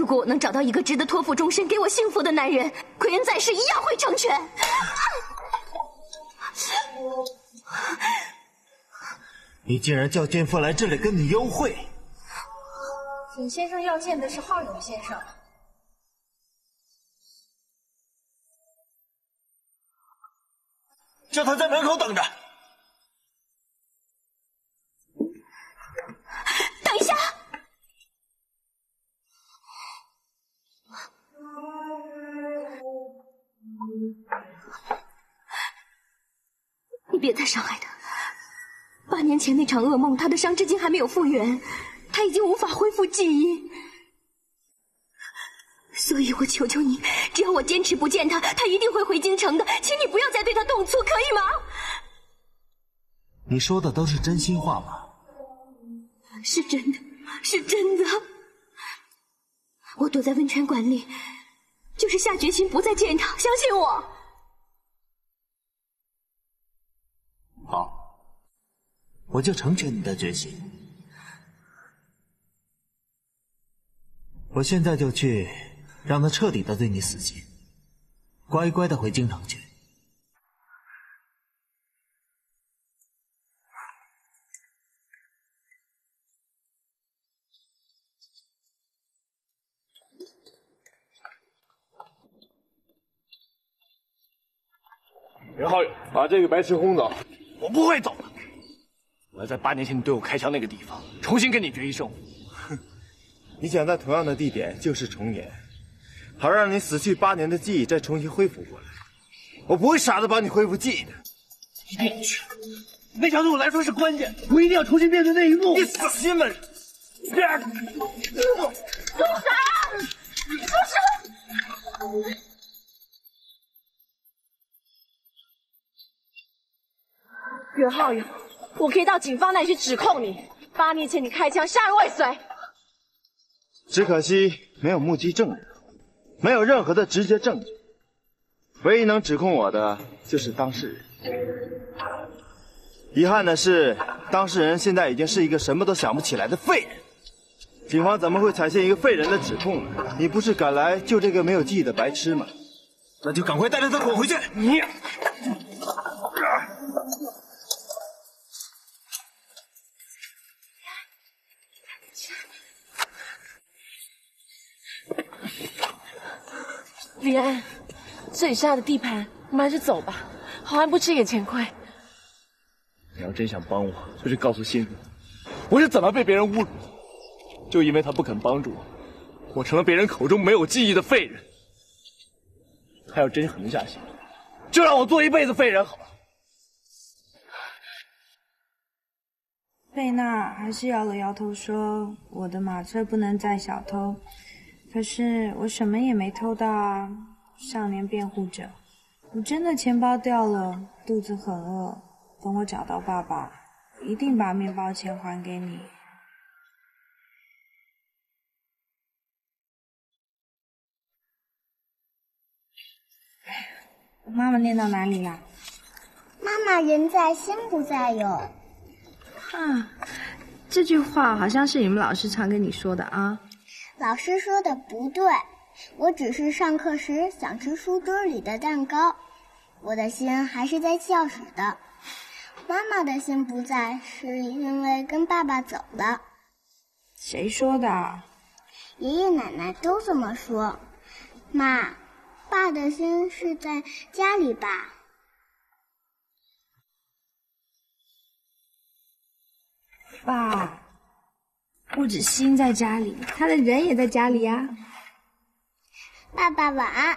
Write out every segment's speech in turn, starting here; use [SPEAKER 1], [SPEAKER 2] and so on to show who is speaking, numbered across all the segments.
[SPEAKER 1] 如果我能找到一个值得托付终身、给我幸福的男人，奎恩在世一样会成全。
[SPEAKER 2] 你竟然叫奸夫来这里跟你幽会！
[SPEAKER 3] 景先生要见的是浩勇先生。
[SPEAKER 2] 叫他在门口等着。
[SPEAKER 1] 等一下！你别再伤害他。8年前那场噩梦，他的伤至今还没有复原，他已经无法恢复记忆。所以我求求你，只要我坚持不见他，他一定会回京城的，请你不要再对他动粗，可以吗？
[SPEAKER 2] 你说的都是真心话吗？
[SPEAKER 1] 是真的，是真的。我躲在温泉馆里，就是下决心不再见他，相信我。
[SPEAKER 2] 好，我就成全你的决心。我现在就去让他彻底的对你死心，乖乖的回京城去。
[SPEAKER 4] 袁浩宇，把这个白痴轰走！我不会走的，我要在8年前你对我开枪那个地方重新跟你决一胜负。
[SPEAKER 5] 哼，你想在同样的地点就是重演，好让你死去8年的记忆再重新恢复过来。我不会傻的帮你恢复记忆的。
[SPEAKER 4] 一定要去，那场对我来说是关键，我一定要重新面对那一幕。
[SPEAKER 5] 你死心吧！
[SPEAKER 1] 住手！住手！
[SPEAKER 3] 袁浩勇，我可以到警方那里去指控你，8年前你开枪杀人未遂。
[SPEAKER 5] 只可惜没有目击证人，没有任何的直接证据，唯一能指控我的就是当事人。遗憾的是，当事人现在已经是一个什么都想不起来的废人。警方怎么会采信一个废人的指控呢？你不是赶来救这个没有记忆的白痴吗？
[SPEAKER 2] 那就赶快带着他滚回去！
[SPEAKER 4] 你。
[SPEAKER 3] 李安，这里是他的地盘，我们还是走吧。好汉不吃眼前亏。
[SPEAKER 4] 你要真想帮我，就去告诉心如，我是怎么被别人侮辱的。就因为他不肯帮助我，我成了别人口中没有记忆的废人。他要真狠下心，就让我做一辈子废人好了。
[SPEAKER 6] 贝娜还是摇了摇头说：“我的马车不能载小偷。”可是我什么也没偷到啊！少年辩护者，我真的钱包掉了，肚子很饿，等我找到爸爸，一定把面包钱还给你。妈妈念到哪里啦？
[SPEAKER 7] 妈妈人在心不在哟。
[SPEAKER 6] 啊，这句话好像是你们老师常跟你说的啊。
[SPEAKER 7] 老师说的不对，我只是上课时想吃书堆里的蛋糕，我的心还是在教室的。妈妈的心不在，是因为跟爸爸走了。
[SPEAKER 6] 谁说的？
[SPEAKER 7] 爷爷奶奶都这么说。妈，爸的心是在家里吧？
[SPEAKER 6] 爸。不止心在家里，他的人也在家里呀。
[SPEAKER 7] 爸爸晚安。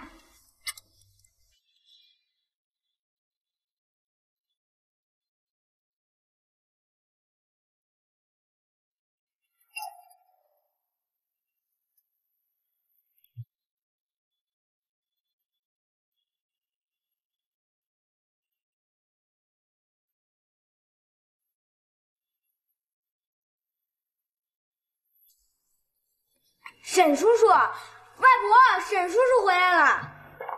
[SPEAKER 8] 沈叔叔，外婆，沈叔叔回来了。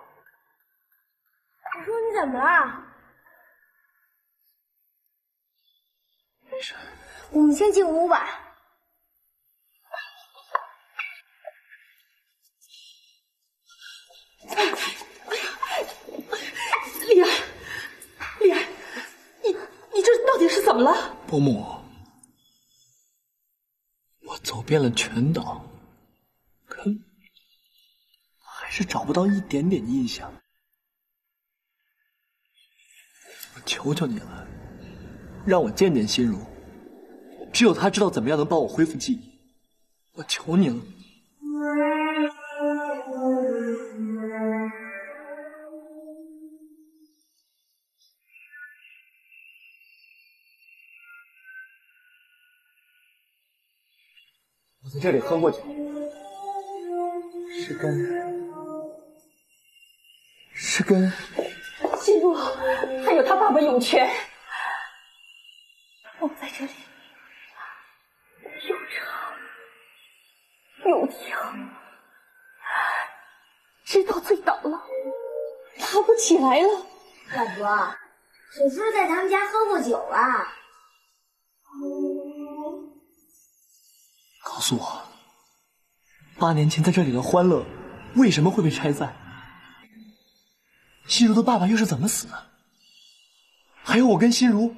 [SPEAKER 8] 沈叔，你怎么了？
[SPEAKER 4] 没事。
[SPEAKER 8] 我们先进屋吧。
[SPEAKER 4] 伯母，我走遍了全岛，可还是找不到一点点印象。我求求你了，让我见见心如，只有她知道怎么样能帮我恢复记忆。我求你了。我在这里喝过酒，是跟
[SPEAKER 3] 心如还有他爸爸永泉，我们在这里又吵又跳，直到醉倒了，爬不起来了。
[SPEAKER 8] 外婆，沈叔叔在他们家喝过酒啊。
[SPEAKER 4] 告诉我，8年前在这里的欢乐为什么会被拆散？心如的爸爸又是怎么死的？还有我跟心如，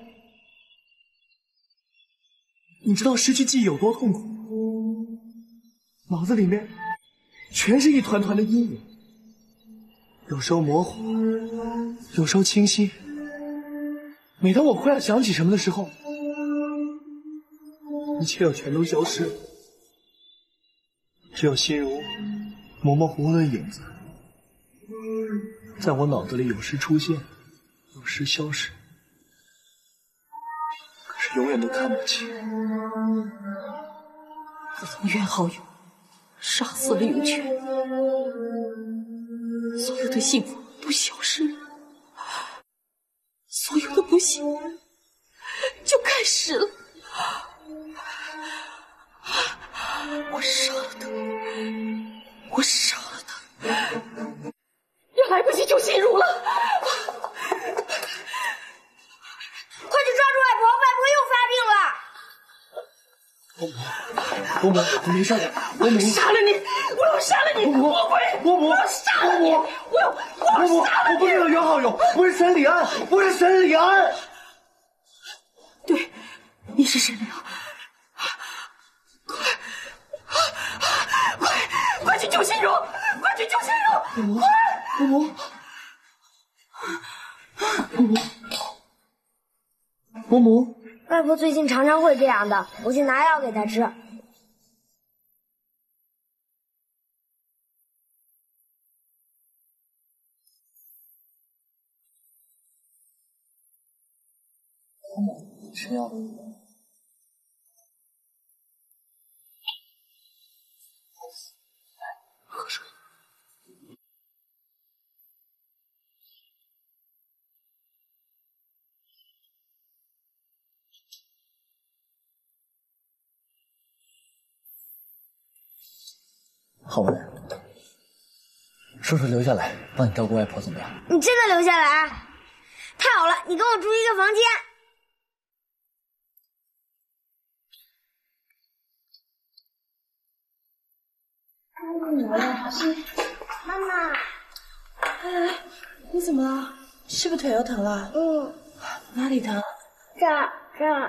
[SPEAKER 4] 你知道失去记忆有多痛苦？脑子里面全是一团团的阴影，有时候模糊，有时候清晰。每当我快要想起什么的时候，一切又全都消失了。只有心如模模糊糊的影子，在我脑子里有时出现，有时消失，可是永远都看不清。
[SPEAKER 3] 自从袁浩勇杀死了永泉，所有的幸福都消失了，所有的不幸就开始了。我杀了他，我杀了他，也来不及救心如了。
[SPEAKER 8] 快去抓住外婆，外婆又发病了。
[SPEAKER 4] 伯母，你没事的。伯母，
[SPEAKER 3] 杀了你！我要杀了你！魔鬼！
[SPEAKER 4] 伯母，
[SPEAKER 3] 我要杀了你！我要杀了你！
[SPEAKER 4] 我不是袁浩勇，我是沈礼安，我是沈礼安。
[SPEAKER 3] 对，你是沈礼安。快去救心如！快去救心如！快！
[SPEAKER 4] 伯母，
[SPEAKER 8] 外婆最近常常会这样的，我去拿药给她吃。
[SPEAKER 4] 吃药。喝水。浩文，叔叔留下来帮你照顾外婆怎么样？
[SPEAKER 8] 你真的留下来？太好了，你跟我住一个房间。妈妈，
[SPEAKER 6] 你怎么了？是不是腿又疼了？哪里疼？
[SPEAKER 8] 这儿。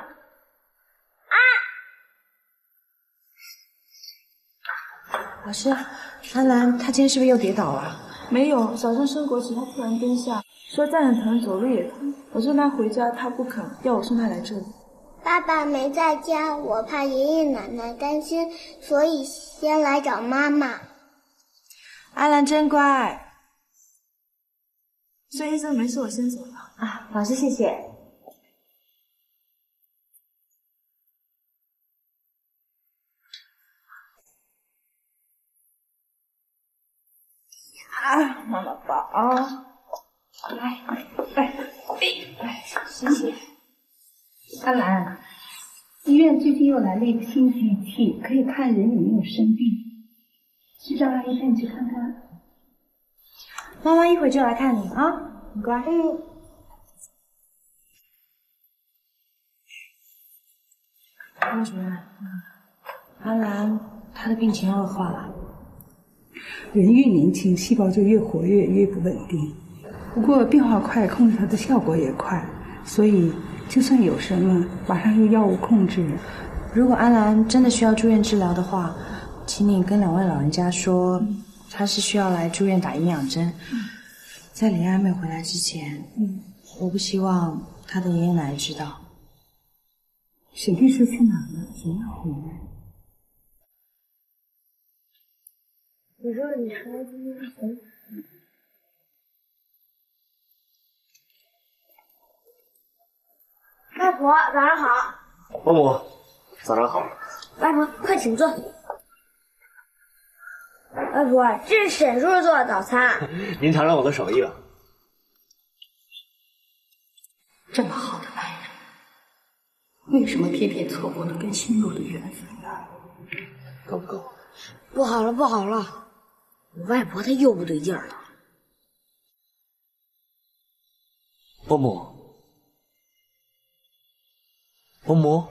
[SPEAKER 6] 老师，安兰她今天是不是又跌倒了？
[SPEAKER 9] 没有，早上升国时她突然蹲下，说站着疼，走路也疼。我送她回家，她不肯，要我送她来这里。
[SPEAKER 7] 爸爸没在家，我怕爷爷奶奶担心，所以先来找妈妈。
[SPEAKER 6] 安兰真乖。
[SPEAKER 9] 孙医生没事，我先走了。
[SPEAKER 6] 啊，老师谢谢。啊，妈妈抱啊！来，谢谢。
[SPEAKER 10] 安兰，医院最近又来了一个新机器，可以看人有没有生病。去让阿姨带你去看看。
[SPEAKER 6] 妈妈一会儿就来看你啊，很乖。张主任，安兰她的病情恶化了。
[SPEAKER 10] 人越年轻，细胞就越活跃，越不稳定。不过变化快，控制它的效果也快，所以就算有什么，马上用药物控制。
[SPEAKER 6] 如果安兰真的需要住院治疗的话，请你跟2位老人家说，她是需要来住院打营养针。在李安没回来之前，我不希望她的爷爷奶奶知道。
[SPEAKER 10] 沈律师去哪了？怎么要回来？
[SPEAKER 8] 你说今天很……外婆，早上好。
[SPEAKER 4] 伯母，早上好。
[SPEAKER 8] 外婆，快请坐。外婆，这是沈叔叔做的早餐。
[SPEAKER 4] 您尝尝我的手艺吧。
[SPEAKER 10] 这么好的男人，为什么偏偏错过了跟心若的缘分呢？
[SPEAKER 4] 够不够？
[SPEAKER 8] 不好了，不好了！我外婆她又不对劲儿了。
[SPEAKER 4] 伯母，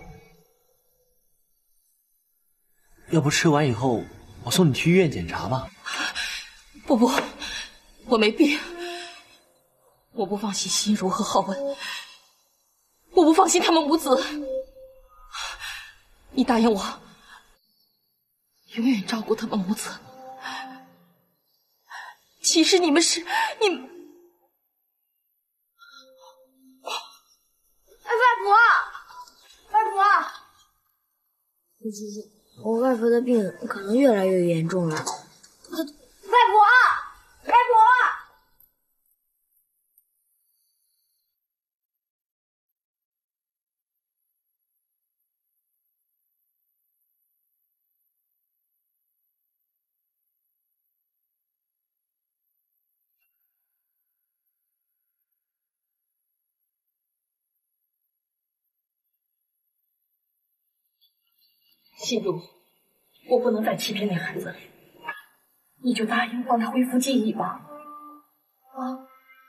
[SPEAKER 4] 要不吃完以后我送你去医院检查吧？
[SPEAKER 3] 不，我没病，我不放心心如和浩文，我不放心他们母子。你答应我，永远照顾他们母子。其实你们。
[SPEAKER 8] 外婆，我外婆的病可能越来越严重了。外婆。
[SPEAKER 3] 心如，我不能再欺骗那孩子了，你就答应帮他恢复记忆吧。啊！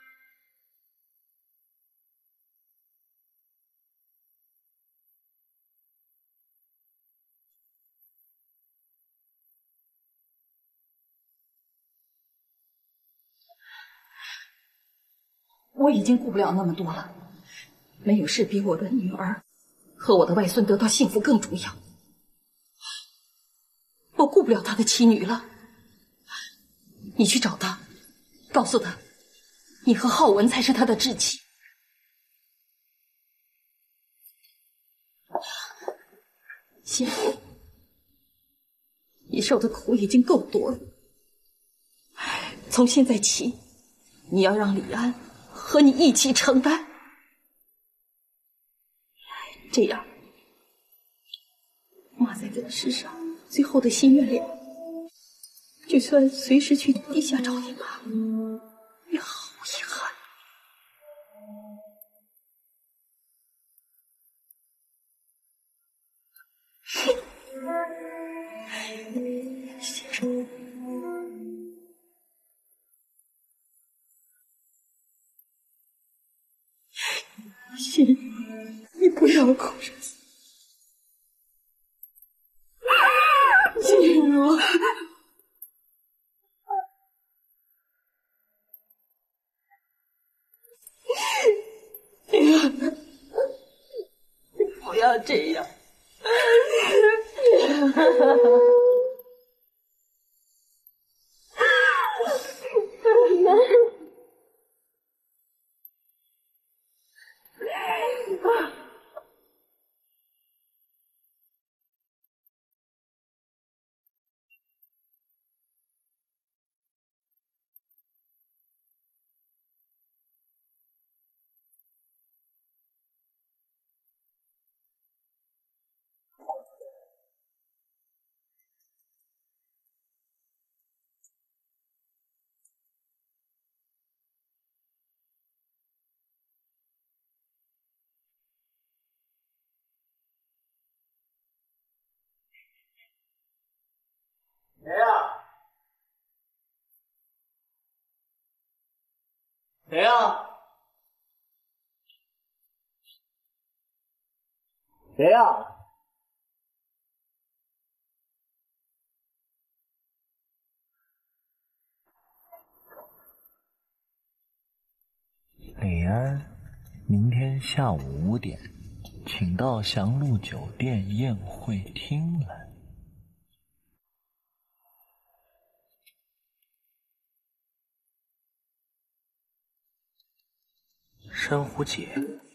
[SPEAKER 3] 我已经顾不了那么多了，没有事比我的女儿和我的外孙得到幸福更重要。我顾不了他的妻女了，你去找他，告诉他，你和浩文才是他的至亲。心如，你受的苦已经够多了，从现在起，你要让李安和你一起承担，这样，妈在这个世上最后的心愿了，就算随时去地下找你妈，也毫无遗憾。心，你不要哭着。心如，你不要这样。
[SPEAKER 4] 谁呀？谁呀？谁呀？
[SPEAKER 2] 李安，
[SPEAKER 4] 明天下午5点，请到祥鹿酒店宴会厅来。珊瑚姐。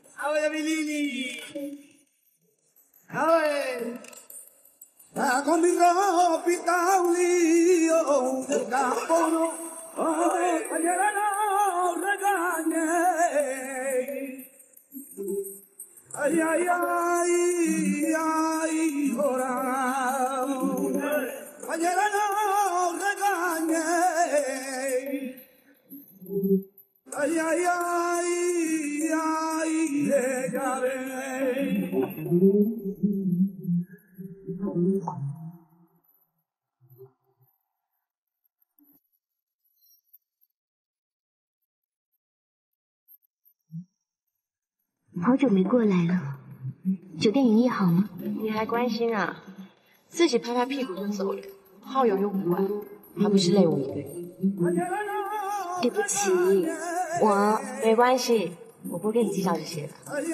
[SPEAKER 1] 好久没过来了，酒店营业好吗？
[SPEAKER 11] 你还关心啊？自己拍拍屁股就走了，耗油又不管，还不是累我一个人。
[SPEAKER 1] 对不起，
[SPEAKER 11] 我没关系，我不跟你计较这些的。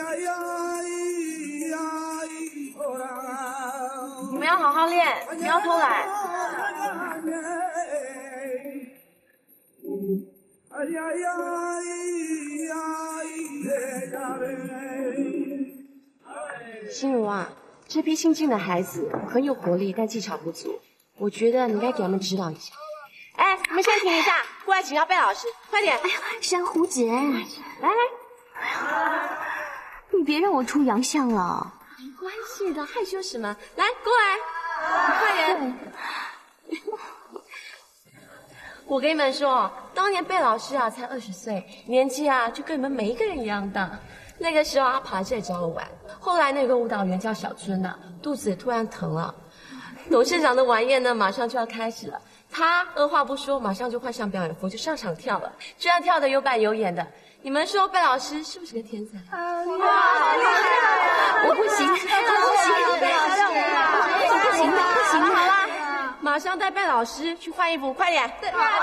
[SPEAKER 11] 你们要好好练，不要偷懒。心如啊，这批新进的孩子很有活力，但技巧不足，我觉得你应该给他们指导一下。哎，你们先停一下，过来请教贝老师，快点！
[SPEAKER 1] 哎呀，珊瑚姐，来，哎呀，你别让我出洋相了。
[SPEAKER 11] 没关系的，害羞什么？来，过来，快点！我跟你们说，当年贝老师啊才20岁，年纪啊就跟你们每一个人一样大。那个时候他跑来这里找我玩，后来那个舞蹈员叫小春的，肚子突然疼了。董事长的晚宴呢，马上就要开始了，他二话不说，马上就换上表演服就上场跳了，这样跳的有板有眼的。你们说贝老师是不是个天才？
[SPEAKER 1] 我不行，不行，
[SPEAKER 11] 好啦，马上带贝老师去换衣服，快点！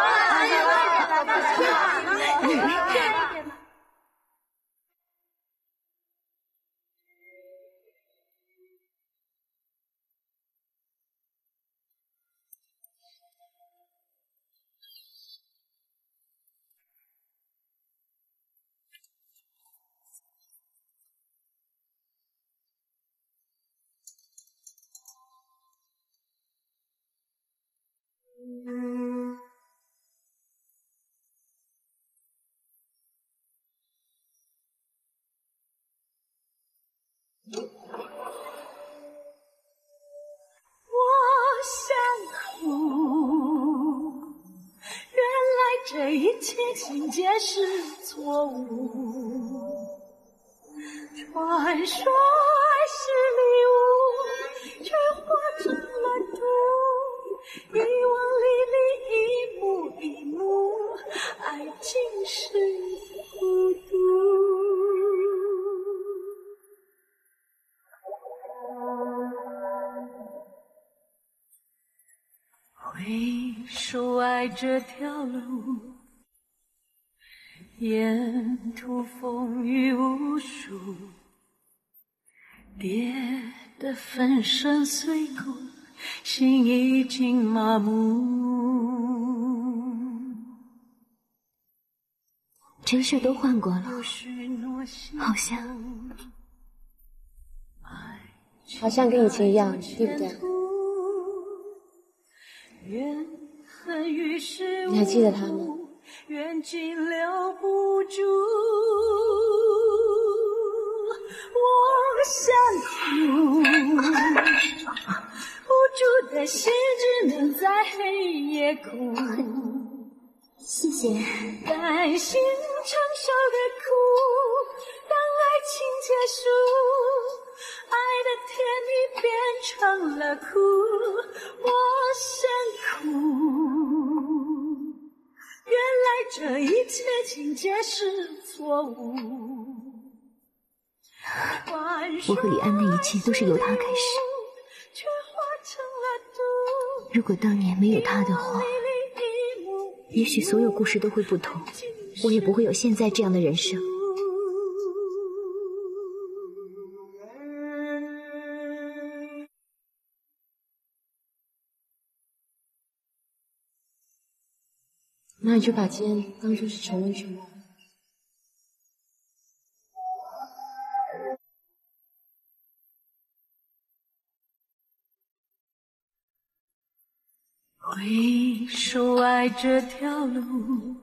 [SPEAKER 3] 这一切情节是错误，传说是礼物，却化成了毒。遗忘里一幕一幕，爱情是孤独。回首爱这条路，沿途风雨无数，跌得粉身碎骨，心已经麻木。
[SPEAKER 1] 真是都换过了，
[SPEAKER 11] 好像跟以前一样，对不对？你还记得他吗？
[SPEAKER 3] 缘尽留不住，我想哭，无助的心只能在黑夜哭。
[SPEAKER 1] 谢谢。
[SPEAKER 3] 甘心承受的苦，当爱情结束，爱的甜蜜变成了苦，我想哭。原来这一切情节是错误。
[SPEAKER 1] 我和李安的一切都是由他开始。如果当年没有他的话，也许所有故事都会不同，我也不会有现在这样的人生。
[SPEAKER 11] 那你就把今天当作是重温全部。
[SPEAKER 12] 回首爱这条路，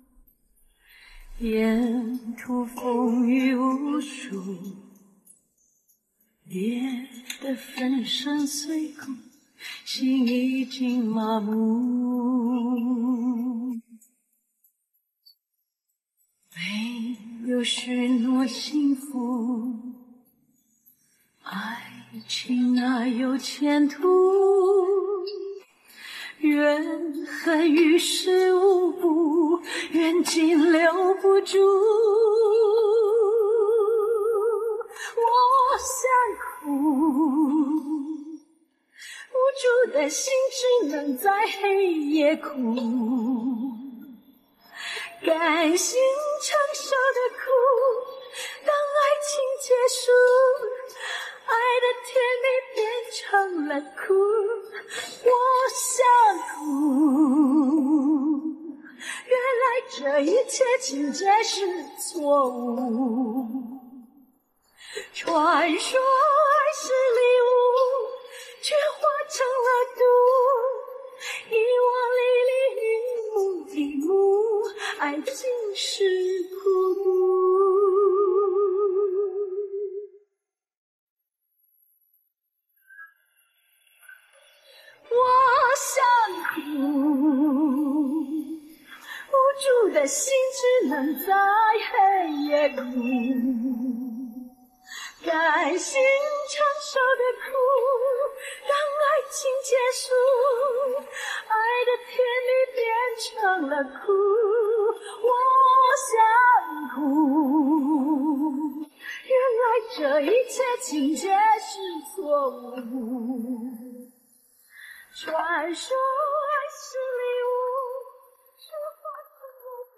[SPEAKER 12] 沿途风雨无数，跌得粉身碎骨，心已经麻木。没有许诺幸福，爱情哪有前途？怨恨于事无补，缘尽留不住。我想哭，无助的心只能在黑夜哭，甘心承受的苦，当爱情结束，爱的甜蜜变成了苦。我想哭，原来这一切情节是错误。传说爱是礼物，却化成了毒，一往历历云雾的雾，爱情是孤独。我想哭，无助的心只能在黑夜哭，甘心承受的苦，让爱情结束，爱的甜蜜变成了苦。我想哭，原来这一切情节是错误。传说爱是礼物，却化成了苦。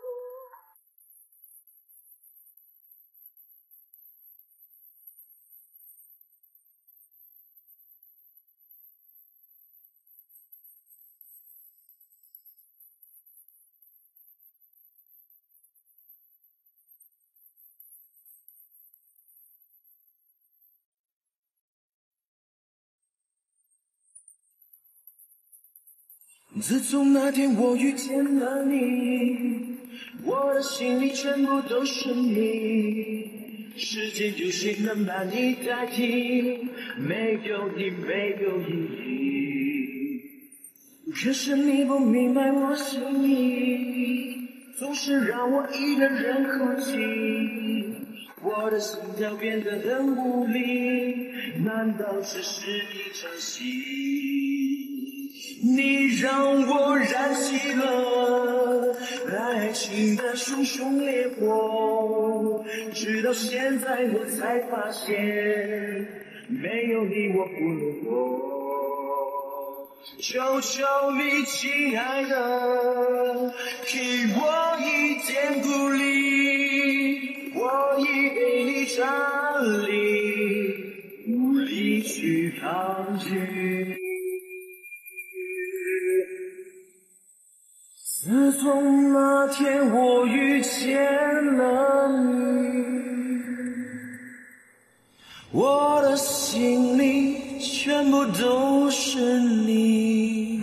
[SPEAKER 13] 自从那天我遇见了你，我的心里全部都是你，时间有谁能把你代替？没有你没有意义。可是你不明白我心意，总是让我一个人哭泣，我的心跳变得很无力，难道只是一场戏？你让我燃起了爱情的熊熊烈火，直到现在我才发现，没有你我不能活。求求你，亲爱的，给我一点鼓励，我已给你站立，无力去抗拒。自从那天我遇见了你，我的心里全部都是你，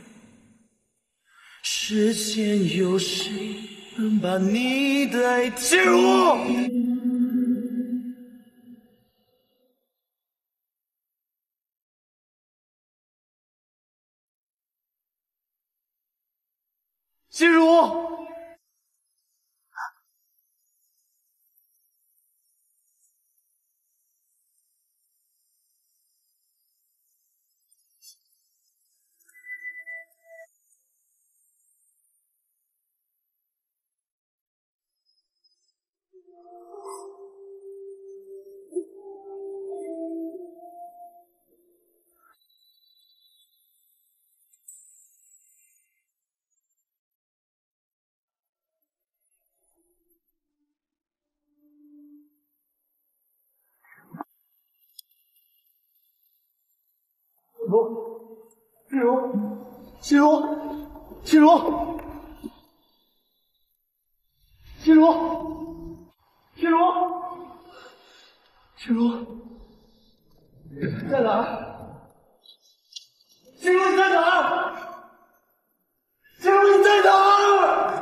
[SPEAKER 13] 世间有谁能把你代替我？
[SPEAKER 4] 心如，心如，心如，心如。 心如，心如，心如，在哪儿？心如你在哪儿？心如你在哪儿？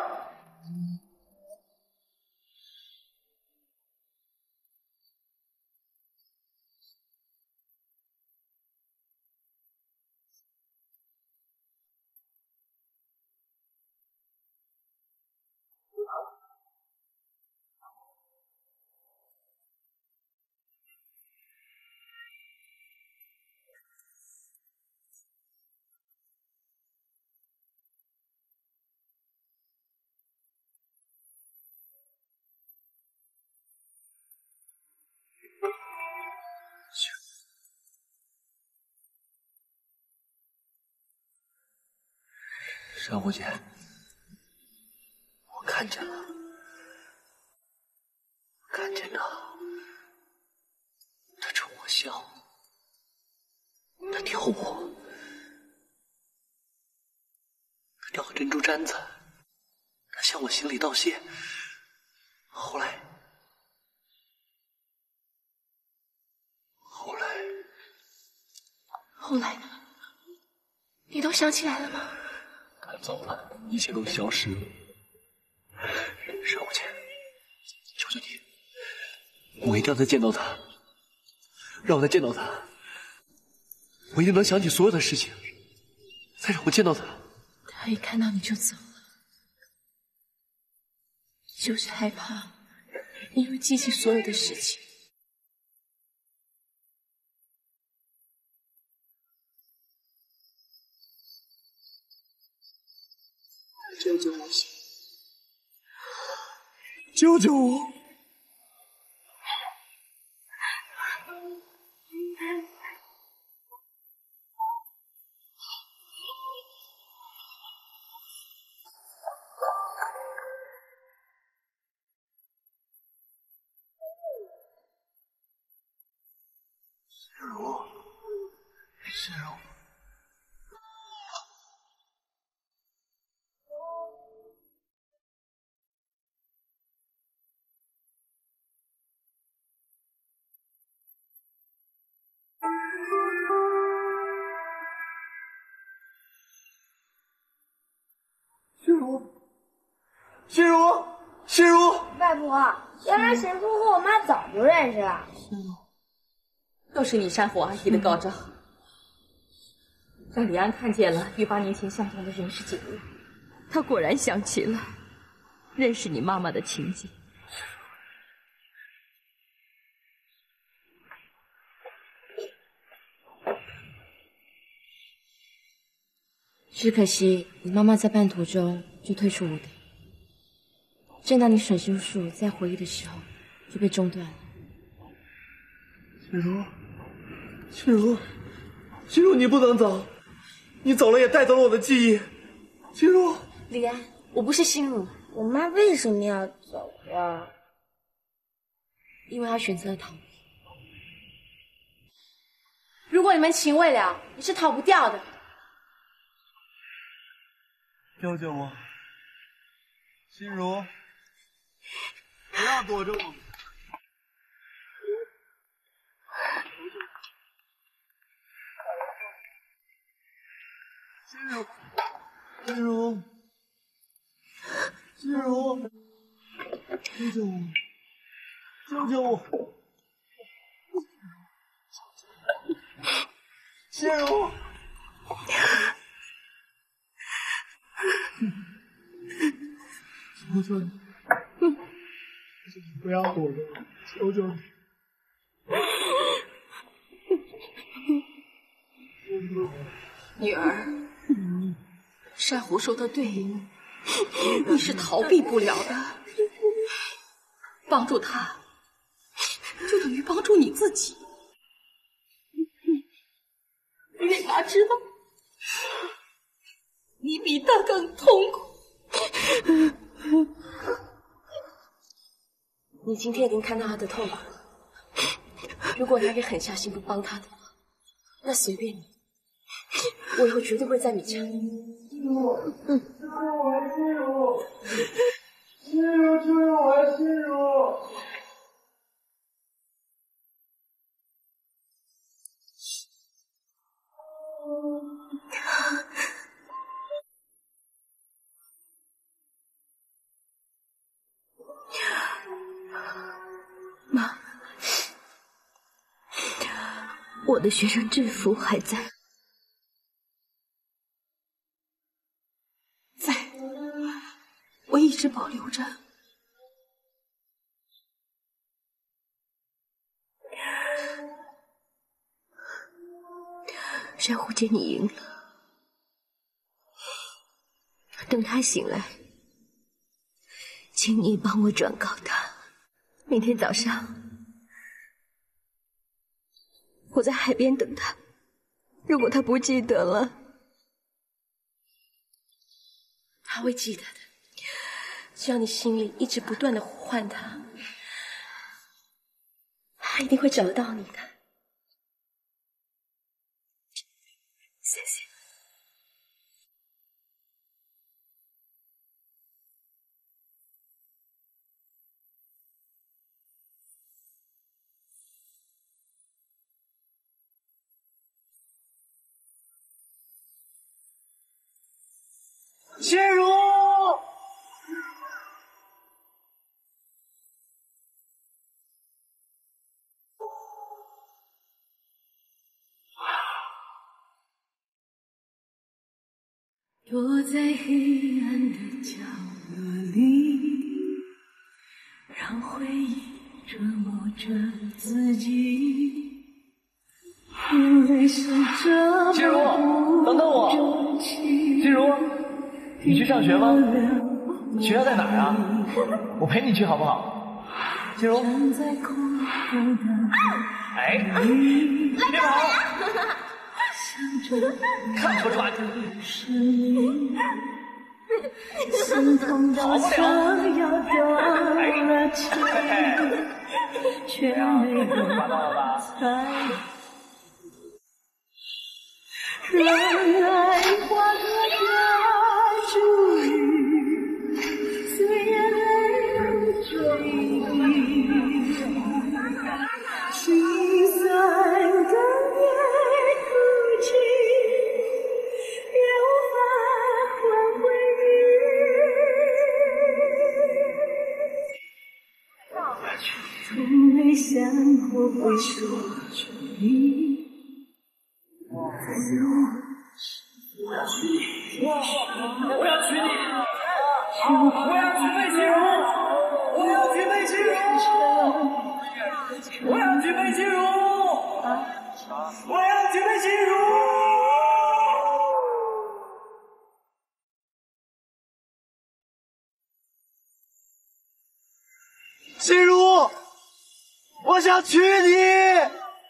[SPEAKER 4] 珊瑚姐，我看见了，看见他冲我笑，他跳舞，他掉珍珠簪子，他向我行礼道谢。后来呢？你都想起来了吗？他走了，一切都消失了。珊瑚姐，求求你，我一定要再见到他，让我再见到他，我一定能想起所有的事情，再让我见到他。
[SPEAKER 3] 他一看到你就走了，就是害怕你会记起所有的事情。
[SPEAKER 4] 救救我！救救我！心如，心如。心如，心如，
[SPEAKER 8] 外婆，原来沈叔和我妈早就认识了。
[SPEAKER 3] 都是你珊瑚阿姨的高招，让李安看见了与8年前相同的人世景物，他果然想起了认识你妈妈的情景。
[SPEAKER 11] 只可惜你妈妈在半途中就退出舞台，正当你沈叔叔在回忆的时候就被中断了。
[SPEAKER 4] 心如，心如，心如，你不能走，你走了也带走了我的记忆。心如，
[SPEAKER 11] 李安，我不是心如。
[SPEAKER 8] 我妈为什么要走呀？
[SPEAKER 11] 因为她选择了逃避。如果你们情未了，你是逃不掉的。
[SPEAKER 4] 救救我！心如，不要躲着我！心如，心如，心如，救救我！救救我！心如。求求你，不要躲着我，求求你！
[SPEAKER 3] 女儿，珊瑚说的对，你是逃避不了的。帮助他，就等于帮助你自己。你哪知道，你比他更痛苦。
[SPEAKER 11] 你今天已经看到他的痛苦了。如果他也狠下心不帮他的话，那随便你。我以后绝对不会再勉强你。
[SPEAKER 13] 心如，出入我的心如。
[SPEAKER 1] 妈，我的学生制服还在。
[SPEAKER 3] 在，我一直保留着。
[SPEAKER 1] 珊瑚姐，你赢了。等他醒来，请你帮我转告他，明天早上我在海边等他。如果他不记得了，
[SPEAKER 11] 他会记得的。只要你心里一直不断的呼唤他，他一定会找到你的。
[SPEAKER 1] 谢谢。
[SPEAKER 13] 心如，
[SPEAKER 12] 躲在黑暗的角落里，让回忆折磨着自己。因为是这
[SPEAKER 4] 心如，等等我。心如，你去上学吗？学校在哪儿啊？我陪你去好不好？心如。哎，别跑！看不出来。
[SPEAKER 12] 心痛到想要断了气，却没有猜。让爱化作大珠雨，随眼泪追忆，心酸哽咽哭泣，也无法挽回你。从没想过会失去你。
[SPEAKER 4] 我要娶你！我要娶魏心如！我要娶魏心如！我要娶魏心如！我要娶魏心如！
[SPEAKER 5] 心如，我想娶你！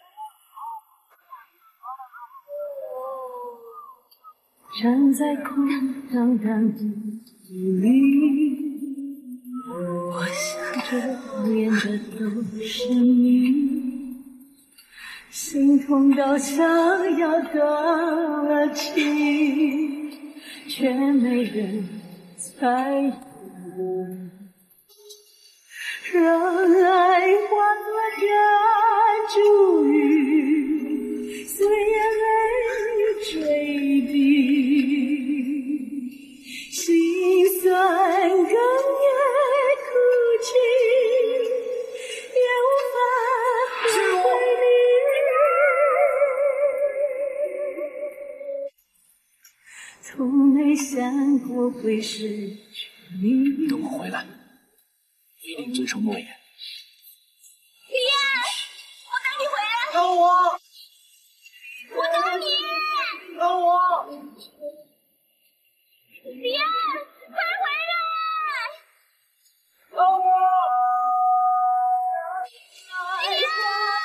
[SPEAKER 12] 站在空荡荡的屋里，我想着念着都是你，心痛到想要断了气，却没人猜疑。让爱化作这珠雨，随眼泪追逼，心酸哽咽哭泣，也无法挽回你。从没想过会失去你。
[SPEAKER 4] 等我回来，一定遵守诺言。
[SPEAKER 1] 李安，我等你回来。
[SPEAKER 5] 等我！
[SPEAKER 1] 我等你。
[SPEAKER 5] 等我！
[SPEAKER 1] 李安，快回来！
[SPEAKER 5] 等我！
[SPEAKER 1] 李安，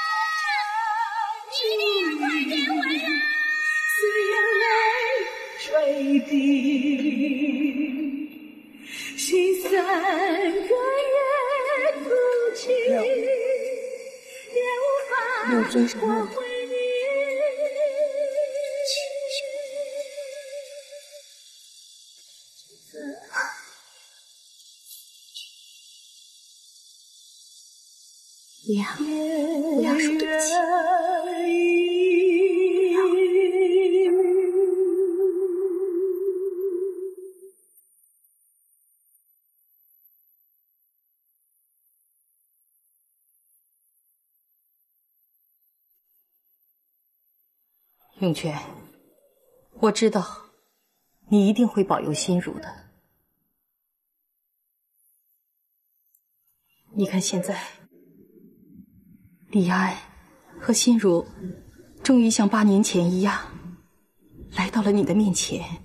[SPEAKER 1] 你一定要快点回来！
[SPEAKER 12] 随眼泪追逼，心酸哽咽哭泣，也无法挽回你。
[SPEAKER 1] 不要说对不起。
[SPEAKER 3] 永泉，我知道你一定会保佑心如的。你看现在，李安和心如终于像8年前一样，来到了你的面前。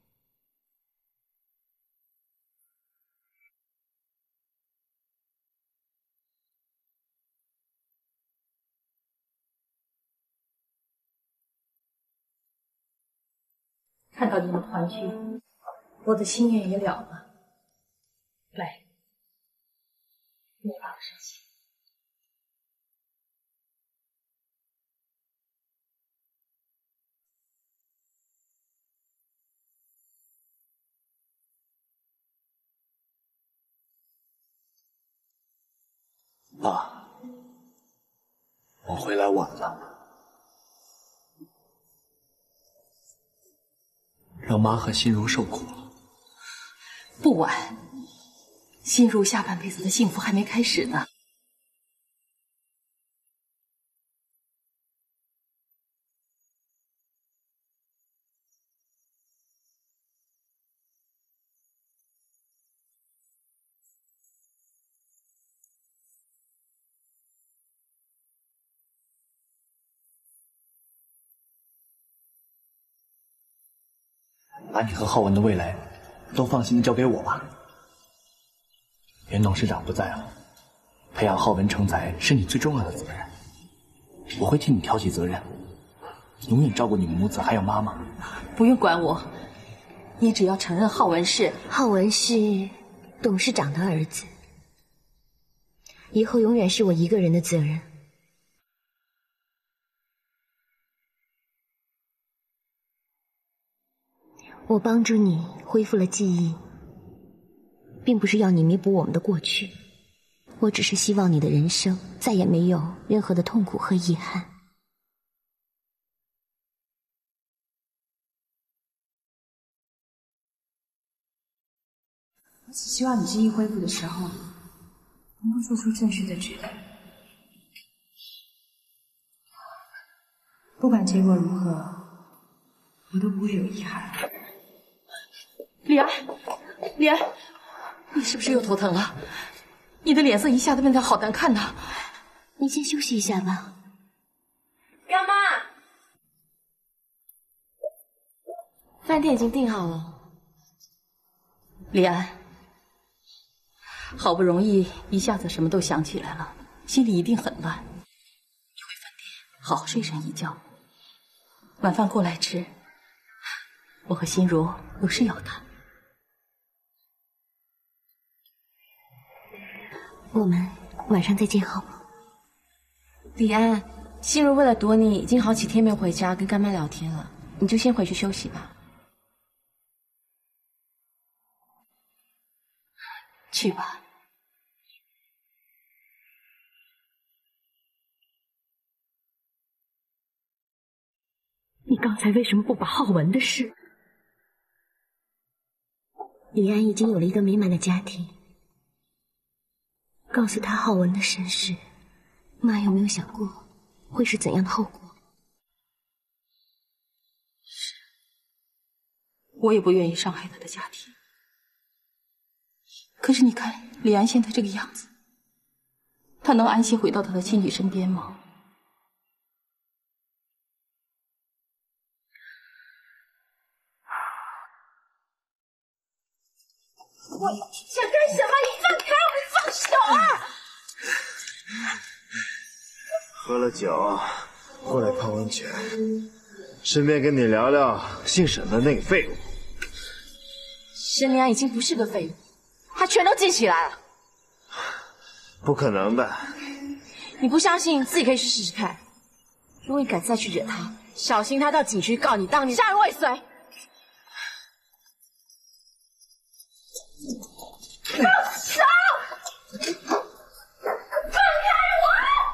[SPEAKER 3] 看到你们团聚，我的心愿也了了。来，你把我上去。
[SPEAKER 4] 爸，我回来晚了，让妈和心如受苦了。
[SPEAKER 3] 不晚，心如下半辈子的幸福还没开始呢。
[SPEAKER 4] 把你和浩文的未来都放心的交给我吧。袁董事长不在了，培养浩文成才是你最重要的责任，我会替你挑起责任，永远照顾你们母子还有妈妈。
[SPEAKER 3] 不用管我，你只要承认浩文是
[SPEAKER 1] 董事长的儿子，以后永远是我一个人的责任。我帮助你恢复了记忆，并不是要你弥补我们的过去，我只是希望你的人生再也没有任何的痛苦和遗憾。
[SPEAKER 10] 我只希望你记忆恢复的时候，能够做出正确的决定。不管结果如何，我都不会有遗憾。
[SPEAKER 3] 李安，李安，你是不是又头疼了？你的脸色一下子变得好难看呐。
[SPEAKER 1] 你先休息一下吧。
[SPEAKER 11] 干妈，饭店已经订好了。
[SPEAKER 3] 李安，好不容易一下子什么都想起来了，心里一定很乱。你回饭店好好睡上一觉，晚饭过来吃。我和心如有事要谈。
[SPEAKER 1] 我们晚上再见好吗？
[SPEAKER 11] 李安，心如为了躲你，已经好几天没回家跟干妈聊天了，你就先回去休息吧。
[SPEAKER 3] 去吧。
[SPEAKER 1] 你刚才为什么不把浩文的事？李安已经有了一个美满的家庭，告诉他浩文的身世，妈有没有想过会是怎样的后果？
[SPEAKER 3] 我也不愿意伤害他的家庭。可是你看李安现在这个样子，他能安心回到他的亲戚身边吗？
[SPEAKER 12] 我想干什么？你放开我！你放手啊！
[SPEAKER 5] 喝了酒，过来泡温泉，顺便跟你聊聊姓沈的那个废物。
[SPEAKER 11] 沈良已经不是个废物，他全都记起来了。
[SPEAKER 5] 不可能的！
[SPEAKER 11] 你不相信，自己可以去试试看。如果你敢再去惹他，小心他到警局告你当年杀人未遂。
[SPEAKER 12] 放手！放开我！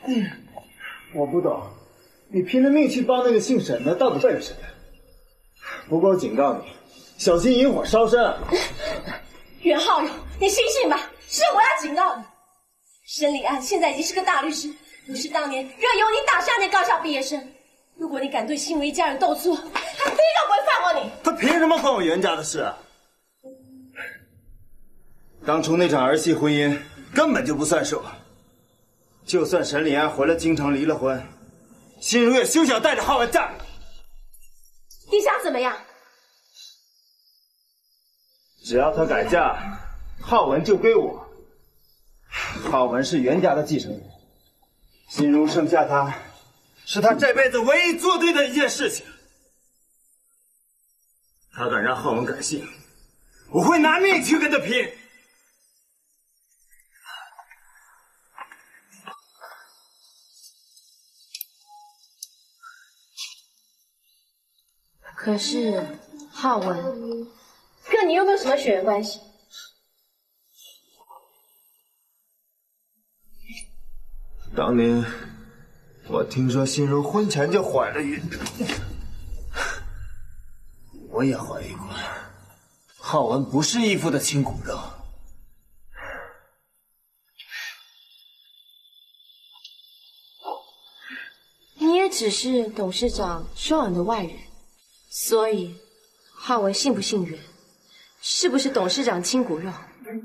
[SPEAKER 5] 我不懂，你拼了命去帮那个姓沈的，到底为了什么？不过我警告你，小心引火烧身啊！
[SPEAKER 11] 袁浩荣，你醒醒吧！是我要警告你，申李安现在已经是个大律师，不是当年任由你打杀那高校毕业生。如果你敢对心如一家人斗错，他第一个不会放过你。
[SPEAKER 5] 他凭什么管我袁家的事啊？当初那场儿戏婚姻根本就不算数，就算沈李安回了京城离了婚，心如也休想带着浩文嫁。
[SPEAKER 11] 你想怎么样？
[SPEAKER 5] 只要她改嫁，浩文就归我。浩文是袁家的继承人，心如生下他，是他这辈子唯一做对的一件事情。他敢让浩文改姓，我会拿命去跟他拼。
[SPEAKER 11] 可是浩文跟你又没有什么血缘关系。
[SPEAKER 5] 当年我听说心如婚前就怀了孕，我也怀疑过，浩文不是义父的亲骨肉。
[SPEAKER 11] 你也只是董事长收养的外人，所以浩文姓不姓袁，是不是董事长亲骨肉？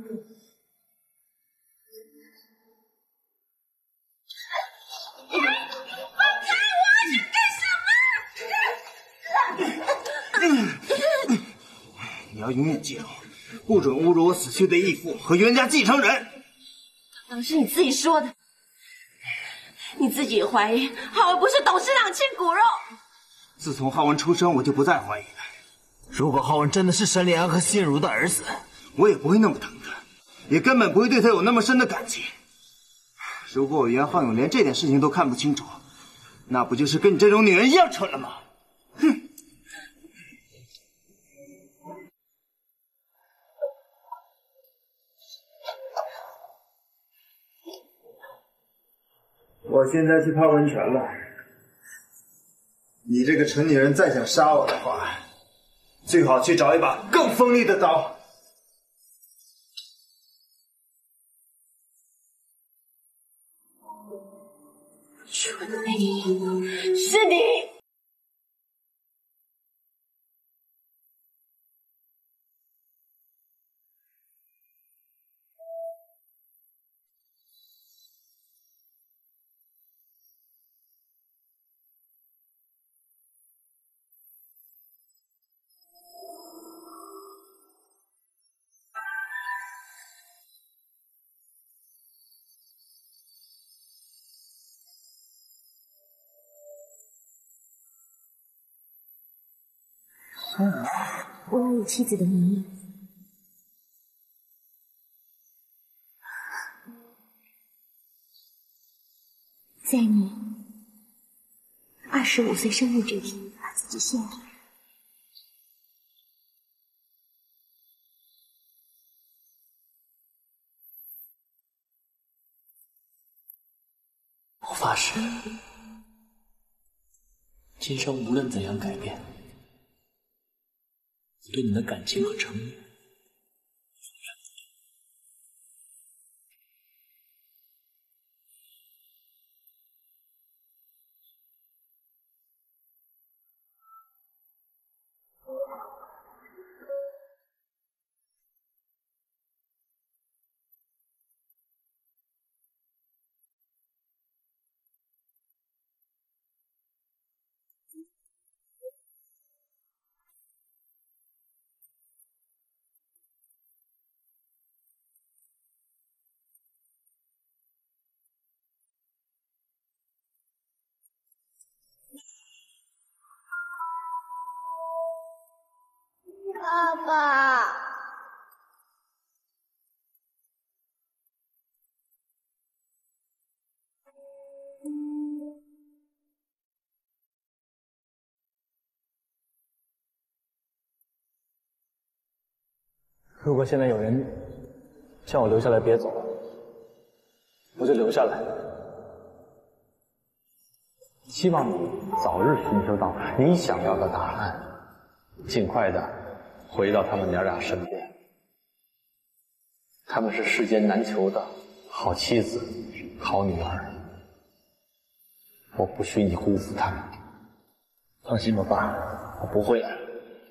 [SPEAKER 5] 你要永远记住，不准侮辱我死去的义父和袁家继承人。
[SPEAKER 11] 刚刚是你自己说的，你自己也怀疑浩文不是董事长亲骨肉。
[SPEAKER 5] 自从浩文出生，我就不再怀疑了。如果浩文真的是沈连安和心如的儿子，我也不会那么疼他，也根本不会对他有那么深的感情。如果我袁浩勇连这点事情都看不清楚，那不就是跟你这种女人一样蠢了吗？哼！我现在去泡温泉了。你这个蠢女人再想杀我的话，最好去找一把更锋利的刀。
[SPEAKER 11] 蠢女，是你！
[SPEAKER 1] 我要以妻子的名义，在你25岁生日这天把自己献给你。
[SPEAKER 14] 我发誓，今生无论怎样改变，我对你的感情和承诺，
[SPEAKER 7] 爸爸，
[SPEAKER 4] 如果现在有人叫我留下来别走，我就留下来。
[SPEAKER 15] 希望你早日寻求到你想要的答案，尽快的回到他们娘俩身边。他们是世间难求的好妻子、好女儿，我不许你辜负他们。
[SPEAKER 4] 放心吧，爸，我不会来。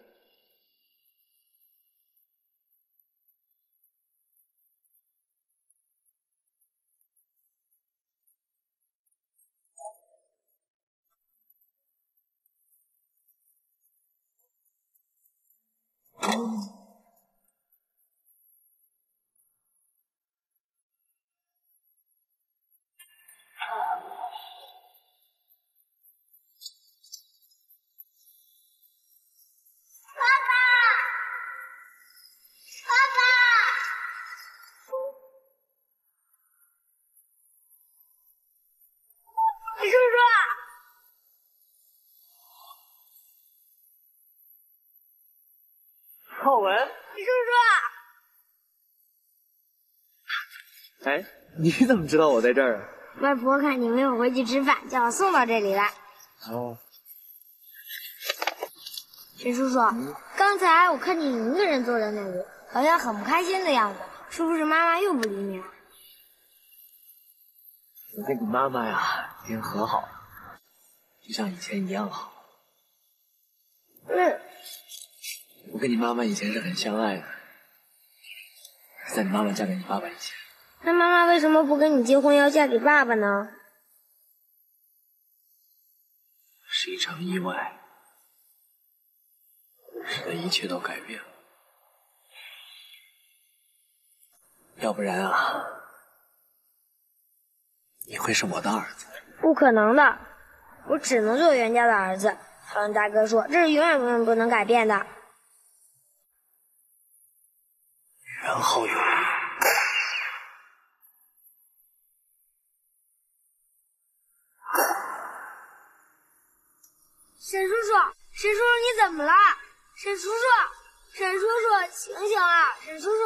[SPEAKER 8] 李叔叔，
[SPEAKER 4] 浩文，
[SPEAKER 8] 李叔
[SPEAKER 4] 哎，你怎么知道我在这儿啊？
[SPEAKER 8] 叔，外婆看你没有回去吃饭，叫我送到这里来。
[SPEAKER 4] 哦，
[SPEAKER 8] 沈叔叔，刚才我看见你一个人坐在那里，好像很不开心的样子，是不是妈妈又不理你了？
[SPEAKER 4] 我跟你妈妈呀已经和好了，就像以前一样好。我跟你妈妈以前是很相爱的，在你妈妈嫁给你爸爸以前。
[SPEAKER 8] 那妈妈为什么不跟你结婚，要嫁给爸爸呢？
[SPEAKER 4] 是一场意外，使得一切都改变了。要不然啊，你会是我的儿子。
[SPEAKER 8] 不可能的，我只能做袁家的儿子。好像大哥说，这是永远永远不能改变的。
[SPEAKER 4] 然后有
[SPEAKER 8] 沈叔叔，沈叔叔，你怎么了？沈叔叔，沈叔叔，醒醒啊！沈叔叔，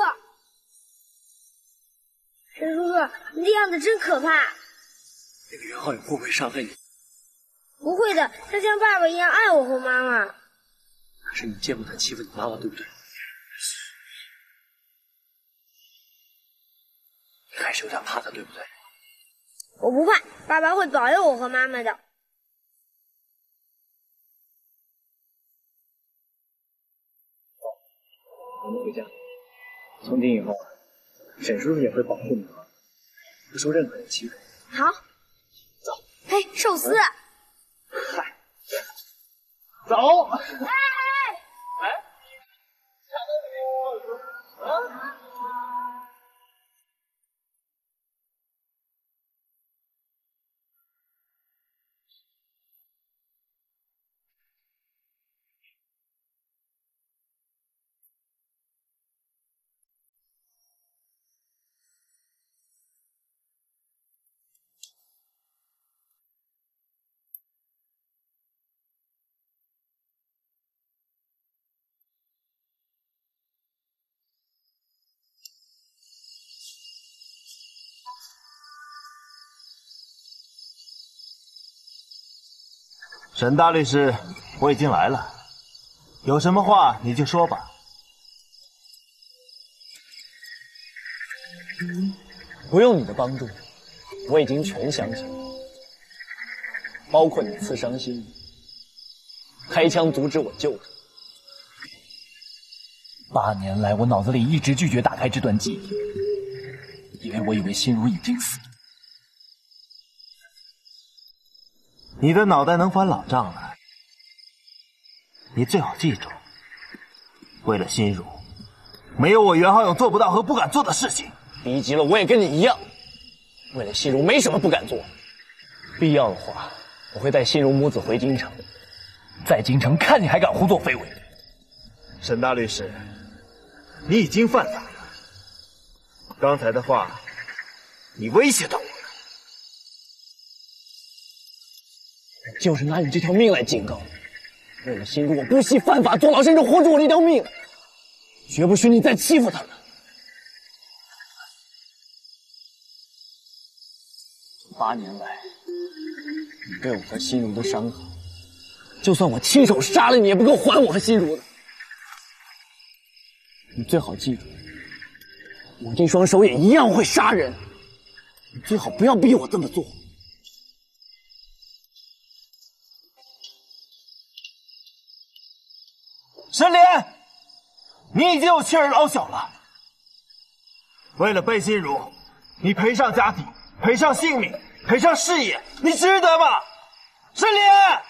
[SPEAKER 8] 沈叔叔，你的样子真可怕。
[SPEAKER 4] 那个袁浩勇会不会伤害你？
[SPEAKER 8] 不会的，他像爸爸一样爱我和妈妈。
[SPEAKER 4] 可是你见过他欺负你妈妈，对不对？你还是有点怕他，对不对？
[SPEAKER 8] 我不怕，爸爸会保佑我和妈妈的。
[SPEAKER 4] 我们回家。从今以后，沈叔叔也会保护你们，不受任何人欺负。
[SPEAKER 8] 好。
[SPEAKER 4] 走。
[SPEAKER 8] 嘿，寿司。
[SPEAKER 4] 嗨。走。
[SPEAKER 8] 哎。
[SPEAKER 2] 沈大律师，我已经来了，有什么话你就说吧。
[SPEAKER 4] 不用你的帮助，我已经全相信了，包括你刺伤心，开枪阻止我救他。8年来，我脑子里一直拒绝打开这段记忆，因为我以为心如已经死了。
[SPEAKER 2] 你的脑袋能翻老账了，你最好记住，为了心如，没有我袁浩勇做不到和不敢做的事情。
[SPEAKER 4] 逼急了，我也跟你一样，为了心如没什么不敢做。必要的话，我会带心如母子回京城，在京城看你还敢胡作非为。
[SPEAKER 2] 沈大律师，你已经犯法了，刚才的话，你威胁到我了。
[SPEAKER 4] 就是拿你这条命来警告你，为了心如，我不惜犯法坐牢，甚至活出我这条命，绝不许你再欺负他们。8年来， 你对我和心如的伤害，就算我亲手杀了你，也不够还我和心如的。你最好记住，我这双手也一样会杀人。你最好不要逼我这么做。
[SPEAKER 2] 沈莲，你已经有妻儿老小了，为了背心如，你赔上家庭，赔上性命，赔上事业，你值得吗？沈莲。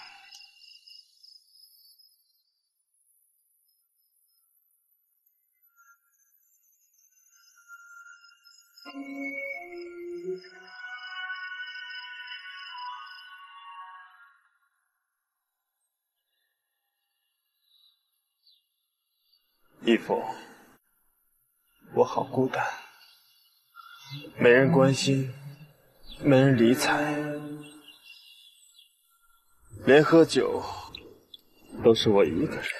[SPEAKER 5] 义父，我好孤单，没人关心，没人理睬，连喝酒都是我一个人。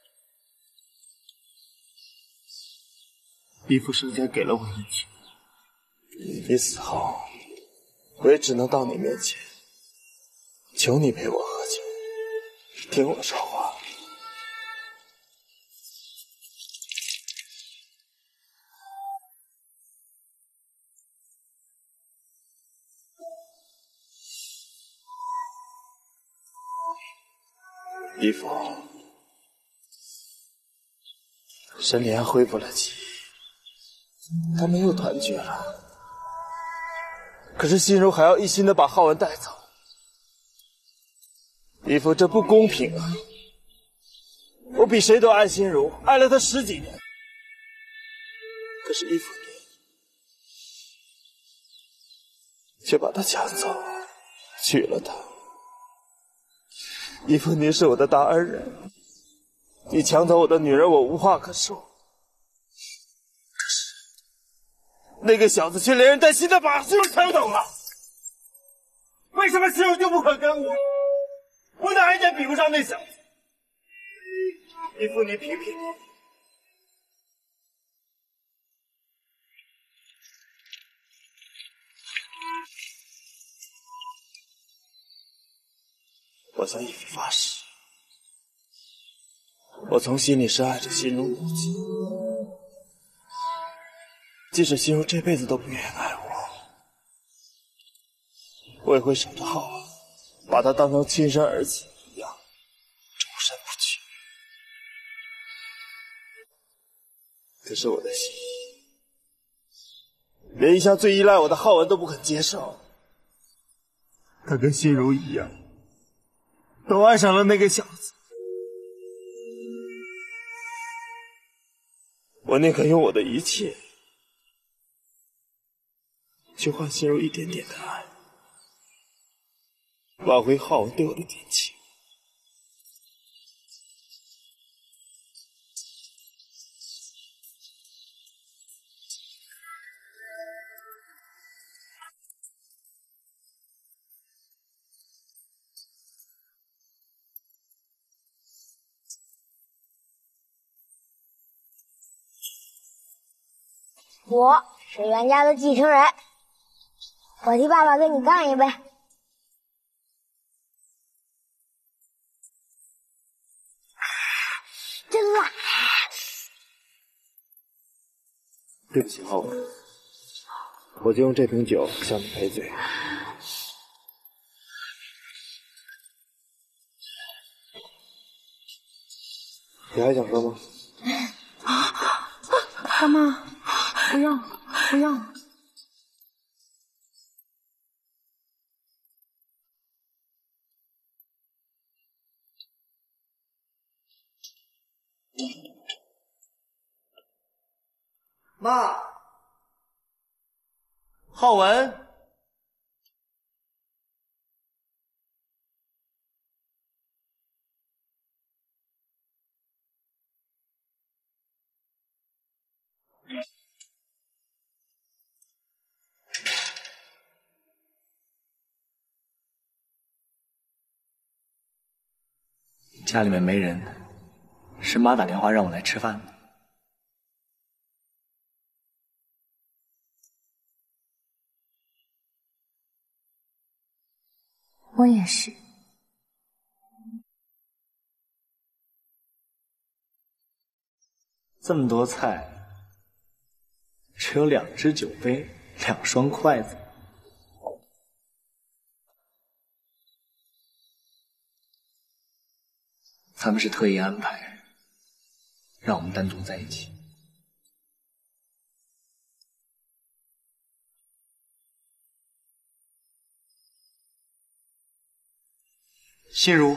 [SPEAKER 5] 义父生前给了我一切，你死后，我也只能到你面前，求你陪我喝酒，听我说话。义父，沈莲恢复了记忆，他们又团聚了。可是心如还要一心的把浩文带走，义父，这不公平啊！我比谁都爱心如，爱了她10几年。可是义父你却把她抢走，娶了她。义父，您是我的大恩人，你抢走我的女人，我无话可说。可是那个小子却连人带心的把心如抢走了。为什么心如就不肯跟我？我哪一点比不上那小子？义父，你评评。我向义父发誓，我从心里是爱着心如母亲，即使心如这辈子都不愿意爱我，我也会守着浩文，把他当成亲生儿子一样，终身不娶。可是我的心意，连一向最依赖我的浩文都不肯接受，他跟心如一样，都爱上了那个小子。我宁可用我的一切去换心如一点点的爱，挽回浩文对我的感情。
[SPEAKER 8] 我是袁家的继承人，我替爸爸跟你干一杯。真辣！
[SPEAKER 5] 对不起，浩文，我就用这瓶酒向你赔罪。你还想喝吗？
[SPEAKER 9] 干妈，不要，不要。
[SPEAKER 2] 妈，浩文，
[SPEAKER 4] 家里面没人，是妈打电话让我来吃饭的。
[SPEAKER 1] 我也是。
[SPEAKER 4] 这么多菜，只有2只酒杯，2双筷子。他们是特意安排，让我们单独在一起。心如，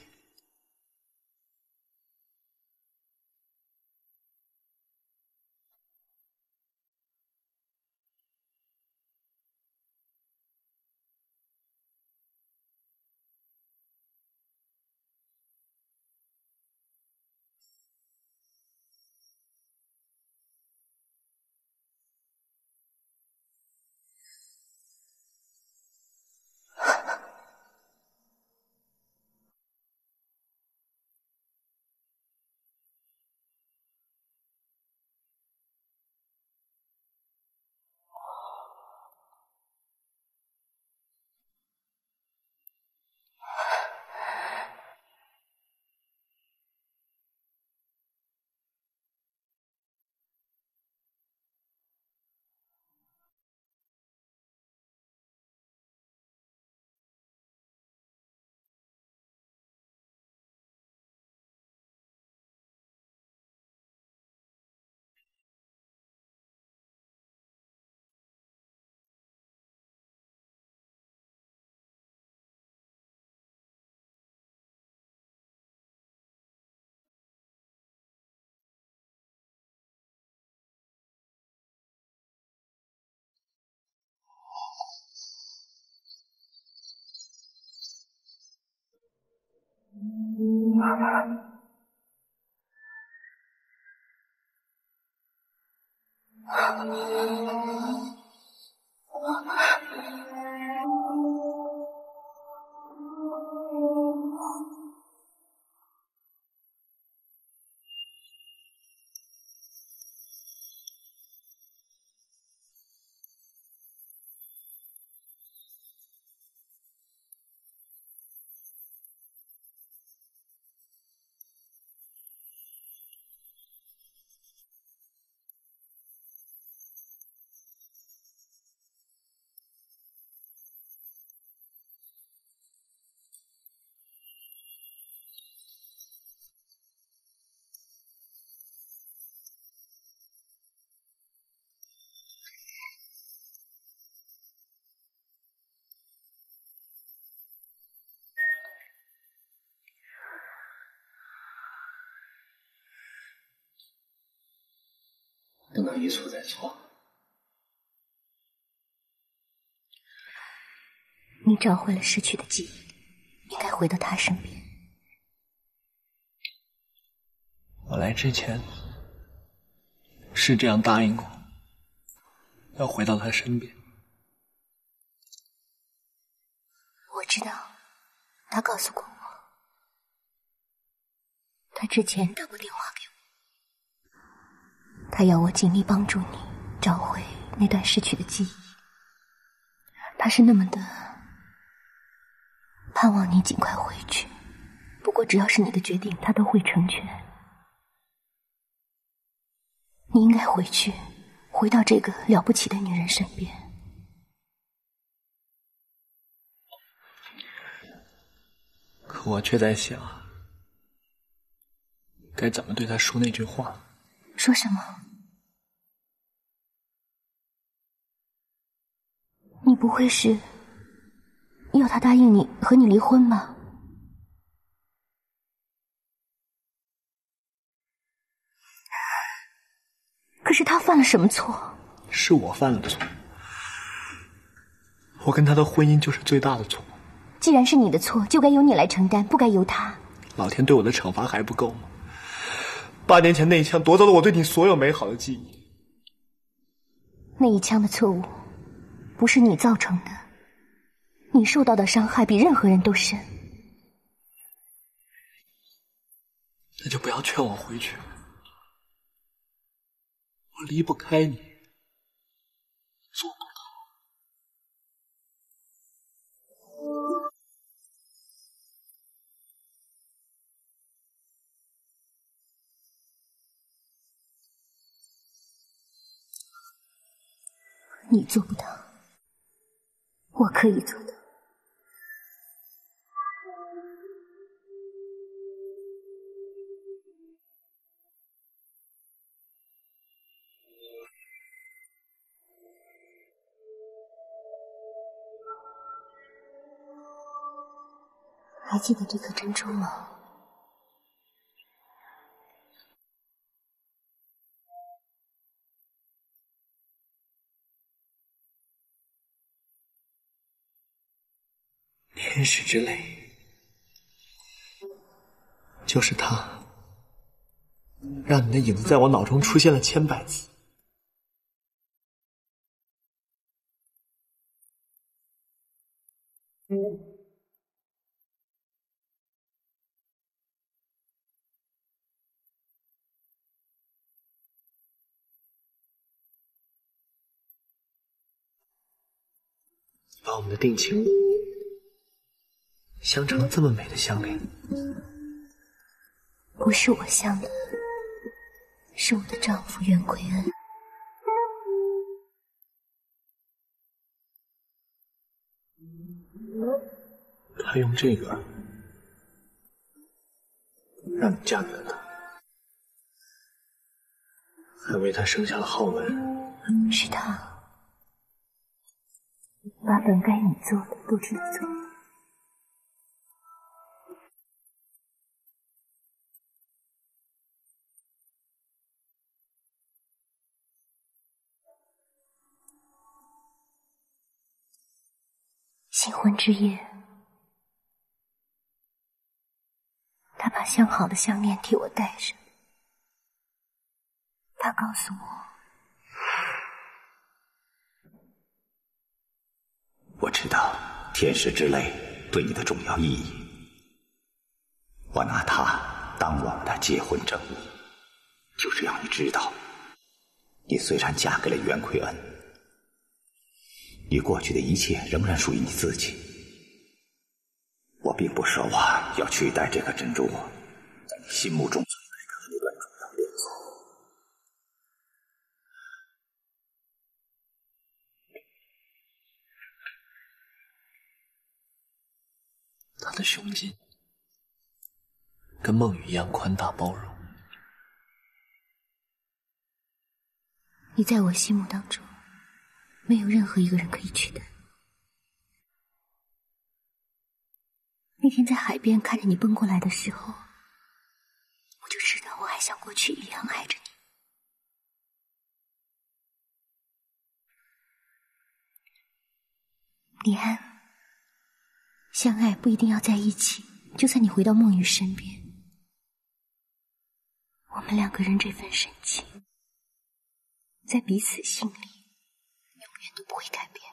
[SPEAKER 4] 不能一错再错。
[SPEAKER 1] 你找回了失去的记忆，应该回到他身边。
[SPEAKER 4] 我来之前是这样答应过，要回到他身边。
[SPEAKER 1] 我知道，他告诉过我，他之前打过电话给我，他要我尽力帮助你找回那段失去的记忆。他是那么的盼望你尽快回去，不过只要是你的决定，他都会成全。你应该回去，回到这个了不起的女人身边。
[SPEAKER 4] 可我却在想，该怎么对她说那句话。
[SPEAKER 1] 说什么？你不会是要他答应你和你离婚吧？可是他犯了什么错？
[SPEAKER 4] 是我犯了错，我跟他的婚姻就是最大的错。
[SPEAKER 1] 既然是你的错，就该由你来承担，不该由他。
[SPEAKER 4] 老天对我的惩罚还不够吗？8年前那一枪夺走了我对你所有美好的记忆。
[SPEAKER 1] 那一枪的错误不是你造成的，你受到的伤害比任何人都深。
[SPEAKER 4] 那就不要劝我回去，我离不开你，做不到。
[SPEAKER 1] 你做不到，我可以做到。还记得这颗珍珠吗？
[SPEAKER 4] 天使之泪，就是它，让你的影子在我脑中出现了千百次。把我们的定情镶成了这么美的项链。
[SPEAKER 1] 不是我镶的，是我的丈夫袁奎恩。
[SPEAKER 4] 他用这个让你嫁给了他，还为他生下了浩文。
[SPEAKER 1] 是他把本该你做的都只做了。新婚之夜，他把镶好的项链替我戴上。他告诉
[SPEAKER 16] 我知道天使之泪对你的重要意义，我拿它当我们的结婚证物，就是让你知道，你虽然嫁给了袁奎恩，你过去的一切仍然属于你自己。我并不奢望要取代这颗珍珠在你心目中存在的那段重要元素。
[SPEAKER 4] 他的胸襟跟梦雨一样宽大包容。
[SPEAKER 1] 你在我心目当中，没有任何一个人可以取代。那天在海边看着你奔过来的时候，我就知道我还像过去一样爱着你。李安，相爱不一定要在一起，就算你回到梦雨身边，我们两个人这份深情，在彼此心里永远都不会改变。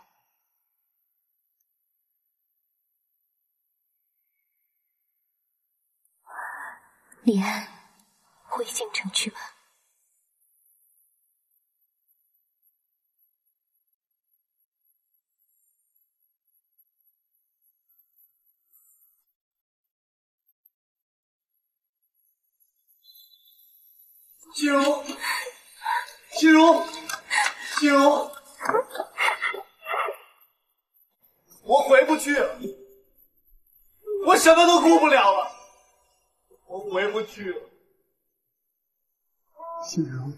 [SPEAKER 1] 李安，回京城去吧。
[SPEAKER 2] 心如，心如，心如，我回不去了，我什么都顾不了了，我回不去了。
[SPEAKER 1] 心如，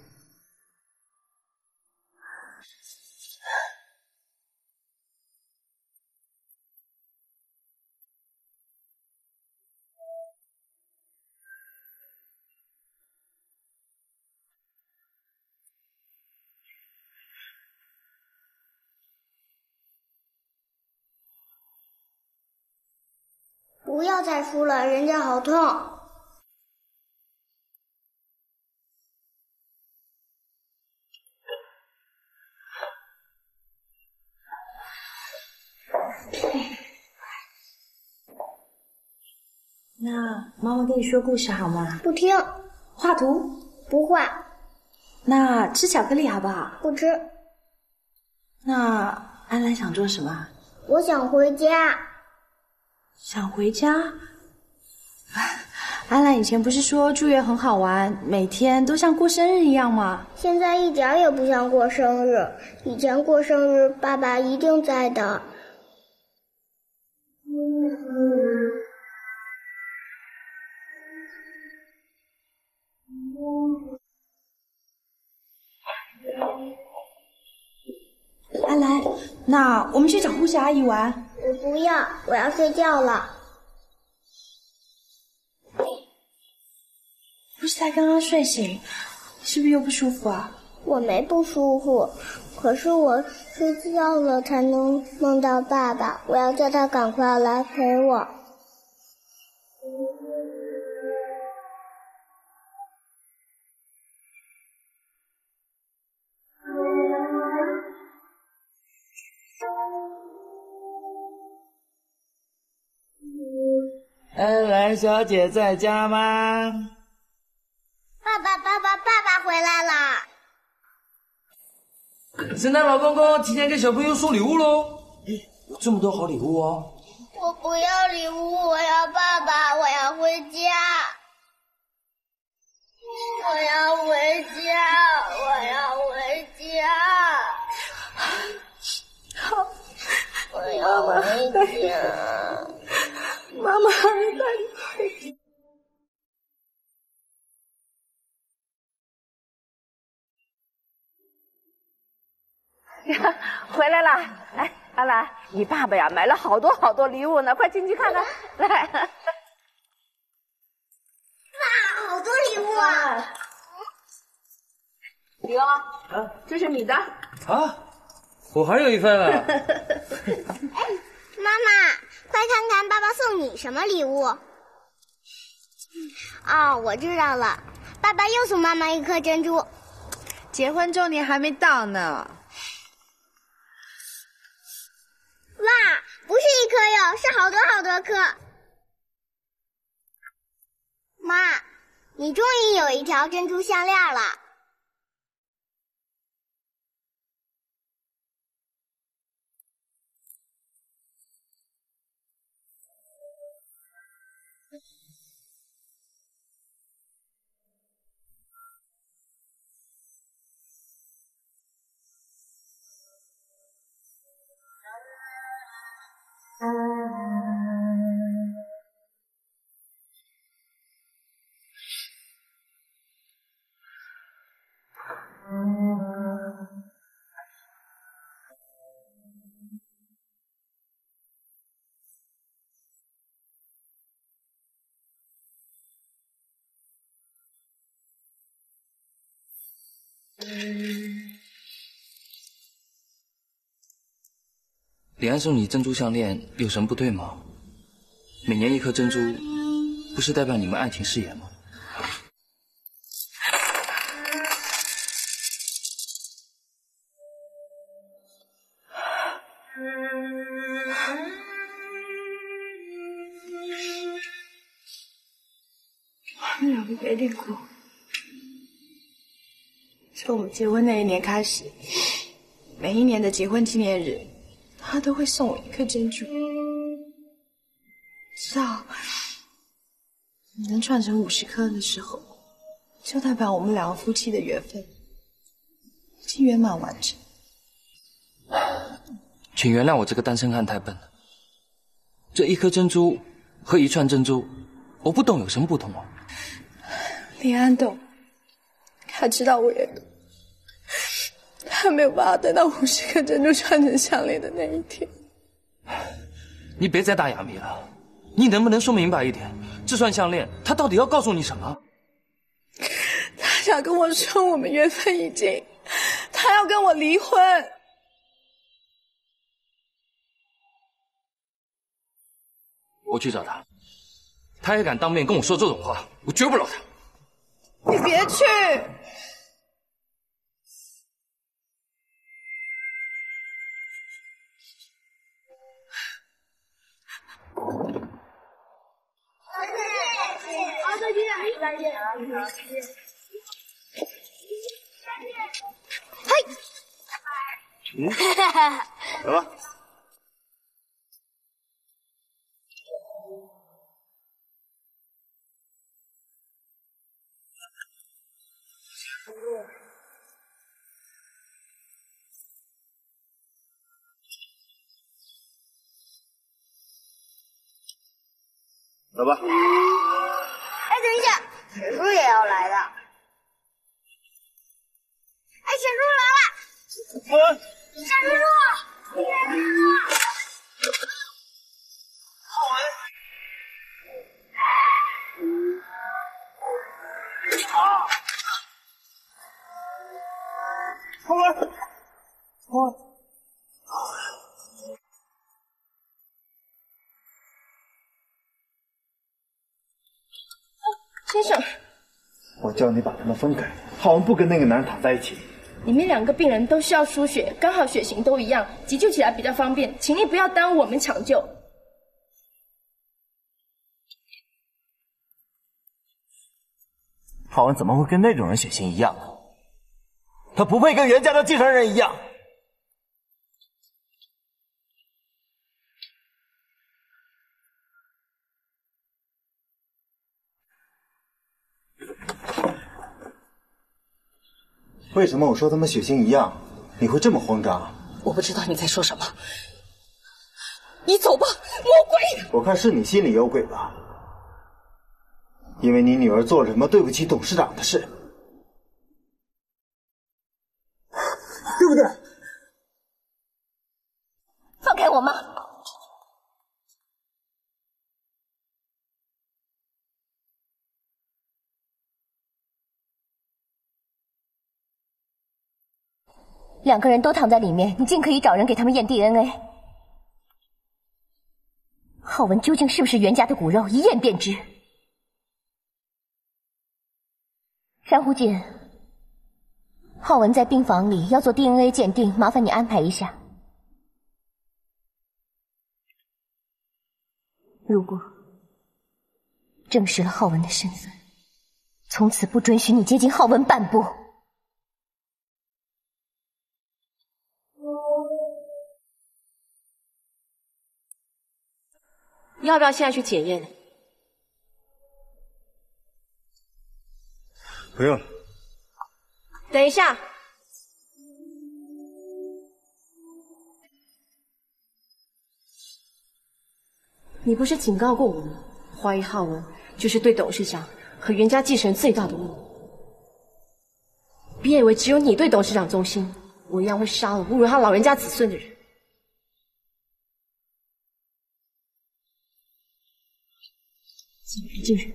[SPEAKER 7] 不要再输了，人家好痛。
[SPEAKER 3] 那妈妈跟你说故事好吗？
[SPEAKER 7] 不听。
[SPEAKER 3] 画图？
[SPEAKER 7] 不画。
[SPEAKER 3] 那吃巧克力好不好？
[SPEAKER 7] 不吃。
[SPEAKER 3] 那安兰想做什么？
[SPEAKER 7] 我想回家。
[SPEAKER 3] 想回家？
[SPEAKER 6] 安澜以前不是说住院很好玩，每天都像过生日一样吗？
[SPEAKER 7] 现在一点也不像过生日。以前过生日，爸爸一定在的。
[SPEAKER 6] 安澜，那我们去找护士阿姨玩。
[SPEAKER 7] 我不要，我要睡觉了。
[SPEAKER 6] 不是才刚刚睡醒，是不是又不舒服啊？
[SPEAKER 7] 我没不舒服，可是我睡觉了才能梦到爸爸，我要叫他赶快来陪我。
[SPEAKER 17] 安澜小姐在家吗？
[SPEAKER 7] 爸爸回来啦！
[SPEAKER 17] 圣诞老公公提前给小朋友送礼物喽！有这么多好礼物哦！
[SPEAKER 7] 我不要礼物，我要爸爸，我要回家。我要回家，我要回家。
[SPEAKER 6] 好，
[SPEAKER 7] 我要回家。
[SPEAKER 6] 妈妈带你回家。
[SPEAKER 3] 回来了，哎，阿兰，你爸爸呀买了好多礼物呢，快进去看看。来，
[SPEAKER 7] 哇，好多礼物啊！
[SPEAKER 3] 李欧，这是你的。
[SPEAKER 17] 啊，我还有一份啊！
[SPEAKER 7] 妈妈，快看看爸爸送你什么礼物。哦，我知道了，爸爸又送妈妈一颗珍珠。
[SPEAKER 6] 结婚周年还没到呢。
[SPEAKER 7] 哇，不是一颗哟，是好多颗。妈，你终于有一条珍珠项链了。
[SPEAKER 17] 李安送你珍珠项链有什么不对吗？每年一颗珍珠，不是代表你们爱情誓言吗？
[SPEAKER 6] 我们两个约定过，从我们结婚那一年开始，每一年的结婚纪念日，他都会送我一颗珍珠。直到能串成50颗的时候，就代表我们两个夫妻的缘分已经圆满完成。
[SPEAKER 17] 请原谅我这个单身汉太笨了。这一颗珍珠和一串珍珠，我不懂有什么不同啊？
[SPEAKER 6] 李安懂，他知道我也懂，他没有办法等到50颗珍珠串成项链的那一天。
[SPEAKER 17] 你别再打哑谜了，你能不能说明白一点？这串项链，它到底要告诉你什么？
[SPEAKER 6] 他想跟我说我们缘分已尽，他要跟我离婚。
[SPEAKER 17] 我去找他，他也敢当面跟我说这种话，我绝不饶他。
[SPEAKER 6] 你别去！
[SPEAKER 5] 走吧。 走吧。
[SPEAKER 7] 哎，等一下，沈叔也要来的。哎，沈叔来了！
[SPEAKER 2] 浩文，
[SPEAKER 7] 沈叔，沈叔，
[SPEAKER 2] 浩文，啊！浩文，浩文。
[SPEAKER 11] 先生，
[SPEAKER 5] 我叫你把他们分开。浩文不跟那个男人躺在一起。
[SPEAKER 11] 你们2个病人都需要输血，刚好血型都一样，急救起来比较方便，请你不要耽误我们抢救。
[SPEAKER 2] 浩文怎么会跟那种人血型一样呢？他不配跟袁家的继承人一样。
[SPEAKER 5] 为什么我说他们血型一样，你会这么慌张？
[SPEAKER 3] 我不知道你在说什么。你走吧，魔鬼！
[SPEAKER 5] 我看是你心里有鬼吧，因为你女儿做了什么对不起董事长的事，对不对？
[SPEAKER 1] 放开我妈！2个人都躺在里面，你尽可以找人给他们验 DNA。浩文究竟是不是袁家的骨肉，一验便知。珊瑚姐，浩文在病房里要做 DNA 鉴定，麻烦你安排一下。如果证实了浩文的身份，从此不准许你接近浩文半步。
[SPEAKER 11] 要不要现在去检验？
[SPEAKER 5] 不用了。
[SPEAKER 11] 等一下，你不是警告过我吗？怀疑浩文就是对董事长和袁家继承人最大的侮辱。别以为只有你对董事长忠心，我一样会杀了侮辱他老人家子孙的人。进去。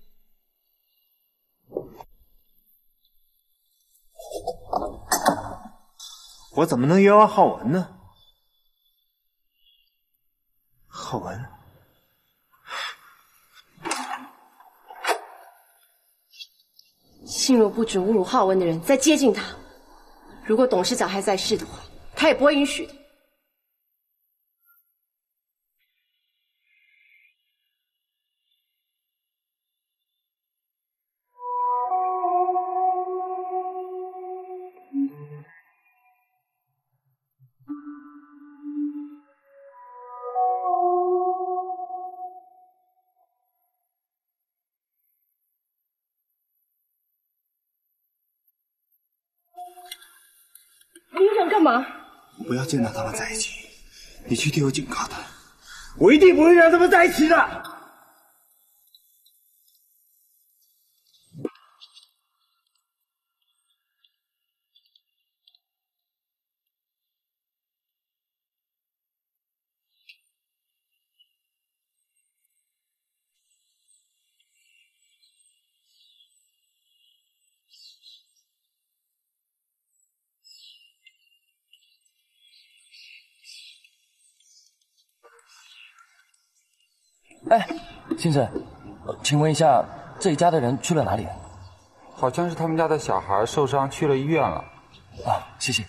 [SPEAKER 5] 我怎么能冤枉浩文呢？浩文，
[SPEAKER 11] 心如不准侮辱浩文的人再接近他，如果董事长还在世的话，他也不会允许的。你想干嘛？
[SPEAKER 5] 不要见到他们在一起，你去替我警告他，我一定不会让他们在一起的。
[SPEAKER 17] 哎，先生，请问一下，这一家的人去了哪里？
[SPEAKER 18] 好像是他们家的小孩受伤去了医院了。
[SPEAKER 17] 啊，谢谢。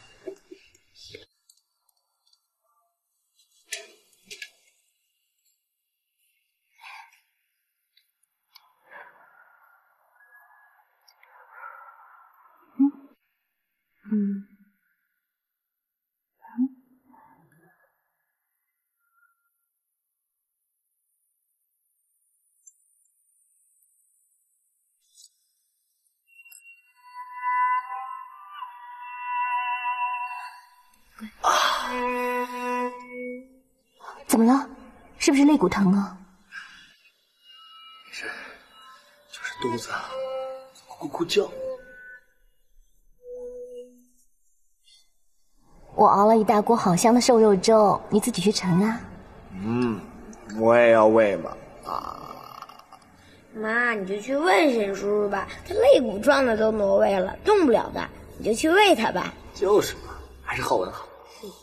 [SPEAKER 1] 怎么了？是不是肋骨疼啊？
[SPEAKER 15] 肚子咕咕叫。
[SPEAKER 1] 我熬了一大锅好香的瘦肉粥，你自己去盛啊。
[SPEAKER 15] 我也要喂嘛。
[SPEAKER 8] 妈，你就去问沈叔叔吧，他肋骨撞的都挪位了，动不了的，你就去喂他吧。
[SPEAKER 15] 就是嘛，还是浩文好。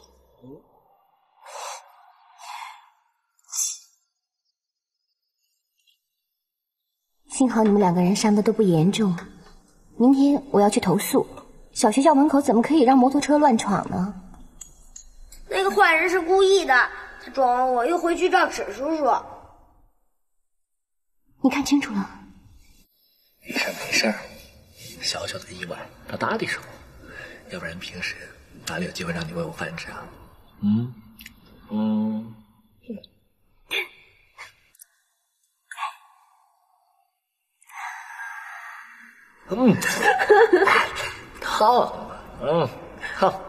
[SPEAKER 1] 幸好你们2个人伤的都不严重。明天我要去投诉，小学校门口怎么可以让摩托车乱闯呢？
[SPEAKER 8] 那个坏人是故意的，他撞完我又回去找沈叔叔。
[SPEAKER 1] 你看清楚了？
[SPEAKER 15] 没事没事，小小的意外，他搭理是我，要不然平时哪里有机会让你喂我饭吃啊？好，好，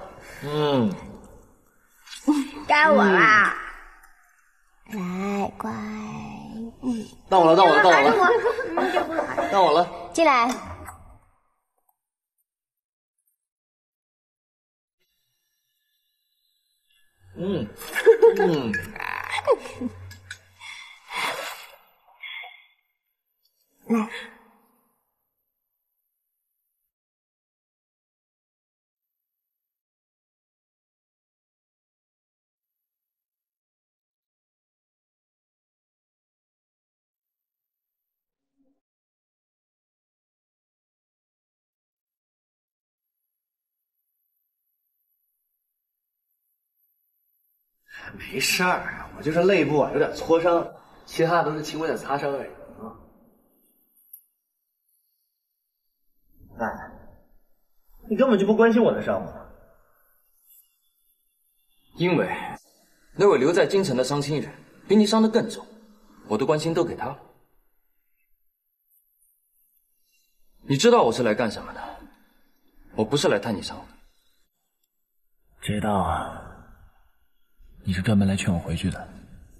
[SPEAKER 8] 该我啦。
[SPEAKER 1] 来，乖，
[SPEAKER 15] 到我了，到我了，到我了，到我了，
[SPEAKER 1] 进来。来。
[SPEAKER 15] 没事儿，我就是肋部有点挫伤，其他都是轻微的擦伤而已啊。哎，你根本就不关心我的伤吗？
[SPEAKER 17] 因为那位留在京城的伤亲人比你伤得更重，我的关心都给他了。你知道我是来干什么的？我不是来探你伤的。
[SPEAKER 14] 知道啊。你是专门来劝我回去的，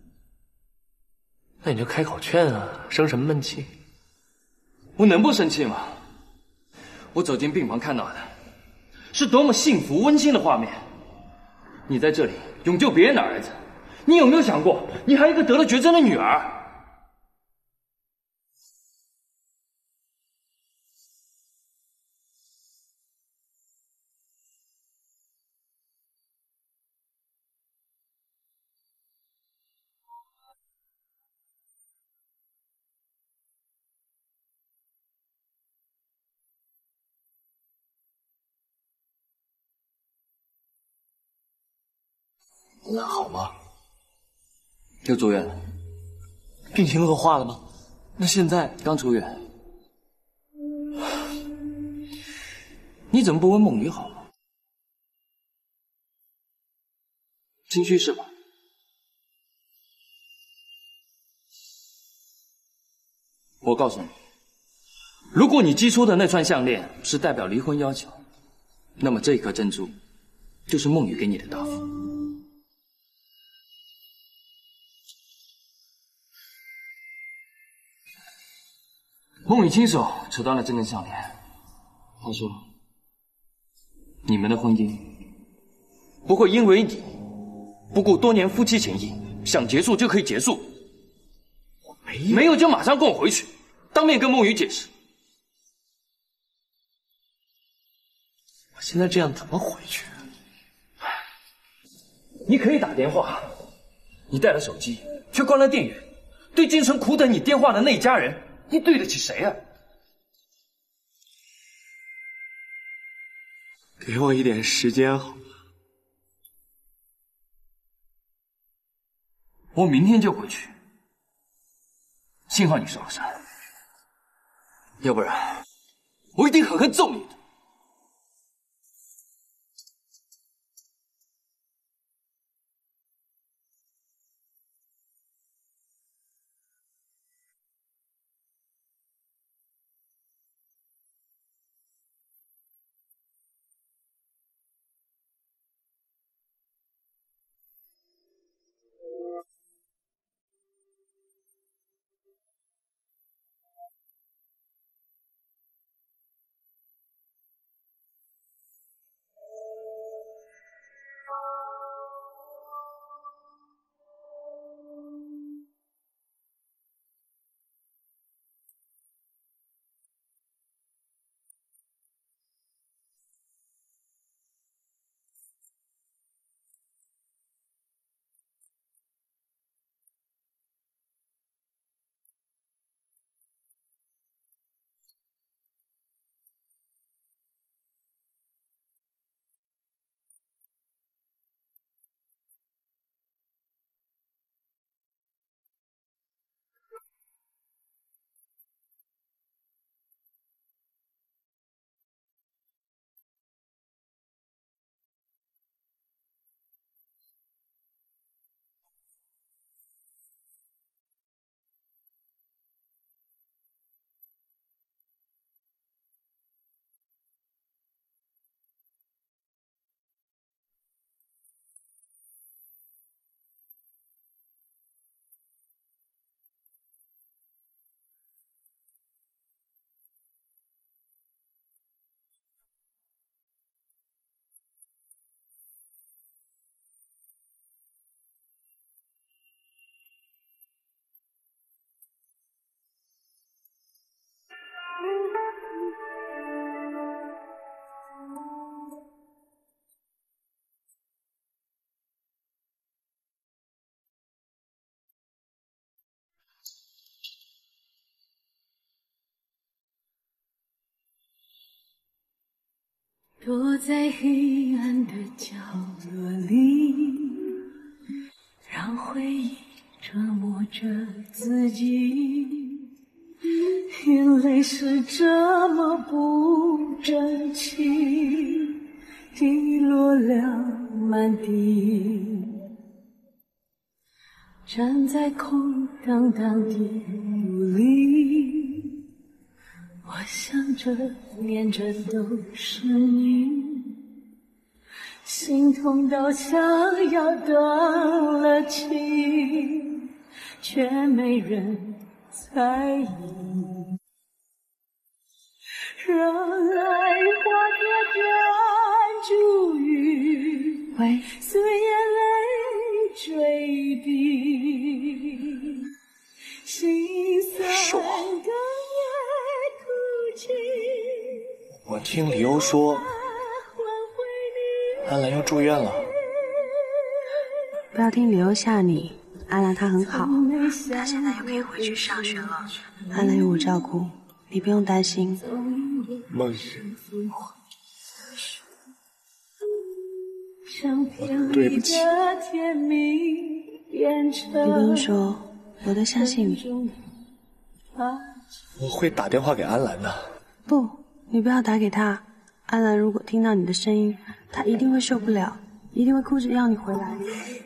[SPEAKER 15] 那你就开口劝啊，生什么闷气？
[SPEAKER 17] 我能不生气吗？我走进病房看到的是多么幸福温馨的画面。你在这里勇救别人的儿子，你有没有想过，你还有一个得了绝症的女儿？
[SPEAKER 15] 那好吗？
[SPEAKER 17] 又住院了。
[SPEAKER 15] 病情恶化了吗？那现在
[SPEAKER 17] 刚出院。你怎么不问梦雨好吗？心虚是吧？我告诉你，如果你寄出的那串项链是代表离婚要求，那么这颗珍珠就是梦雨给你的答复。梦雨亲手扯断了这根项链，他说：“你们的婚姻不会因为你不顾多年夫妻情谊，想结束就可以结束。我没有就马上跟我回去，当面跟梦雨解释。
[SPEAKER 15] 我现在这样怎么回去？
[SPEAKER 17] 你可以打电话，你带了手机却关了电源，对京城苦等你电话的那一家人。”你对得起谁啊？
[SPEAKER 15] 给我一点时间好吗？
[SPEAKER 17] 我明天就回去。幸好你受了伤，要不然我一定狠狠揍你的。
[SPEAKER 12] 躲在黑暗的角落里，让回忆折磨着自己，眼泪是这么不争气，滴落了满地。站在空荡荡的屋里，我想着念着都是你，心痛到想要断了气，却没人在意。让爱化作珍珠雨，随眼泪坠地，心酸哽咽哭泣。
[SPEAKER 4] 我听李欧说，安澜又住院了。
[SPEAKER 19] 不要听李欧吓你，安澜她很好，她现在又可以回去上学了。安澜有我照顾，你不用担心。
[SPEAKER 4] 梦雨，我对不起。
[SPEAKER 19] 你不用说，我都相信你。
[SPEAKER 4] 我会打电话给安澜的。
[SPEAKER 19] 不，你不要打给他。安澜如果听到你的声音，她一定会受不了，一定会哭着要你回来。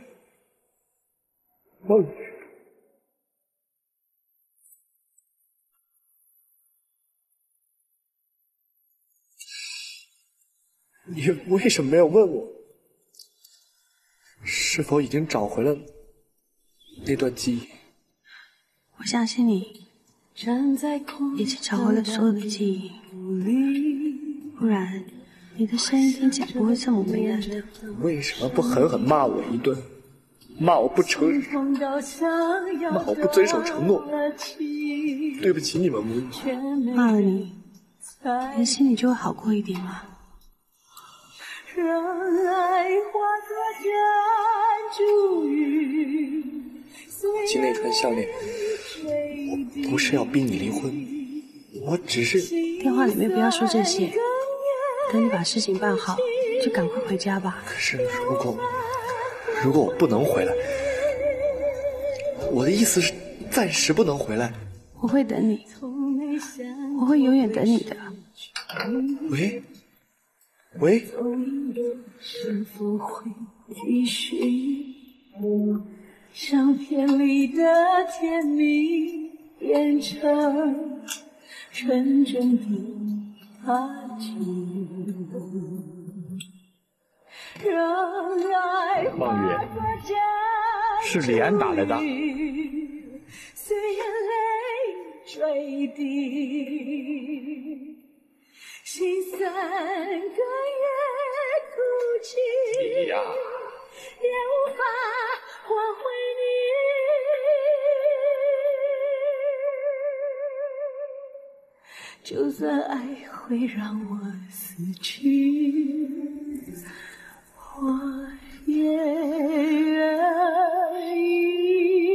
[SPEAKER 4] 梦雨，你为什么没有问我，是否已经找回了那段记忆？
[SPEAKER 19] 我相信你，已经找回了所有的记忆，不然你的声音听起来不会这么为难的。
[SPEAKER 4] 为什么不狠狠骂我一顿？骂我不诚实，骂我不遵守承诺，对不起你们母女。
[SPEAKER 19] 骂了你，你的心里就会好过一点吗？
[SPEAKER 12] 让爱化作珍珠雨。
[SPEAKER 4] 系那串项链，我不是要逼你离婚，我只是……
[SPEAKER 19] 电话里面不要说这些，等你把事情办好，就赶快回家吧。
[SPEAKER 4] 可是如果我不能回来，我的意思是暂时不能回来。
[SPEAKER 19] 我会等你，我会永远等你的。
[SPEAKER 4] 喂，
[SPEAKER 12] 是否会继续？相片里的甜蜜变成沉重的怕惧。
[SPEAKER 14] 梦雨，是李安打来的。
[SPEAKER 12] 随眼泪坠地，心酸哽咽哭泣，
[SPEAKER 14] 你呀，
[SPEAKER 12] 也无法挽回你。就算爱会让我死去，我也愿意。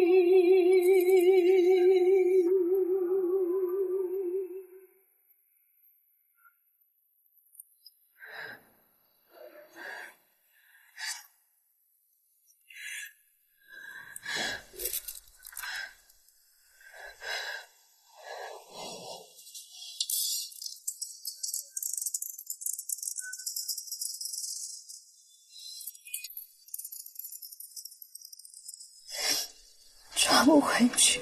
[SPEAKER 12] 抓不回去，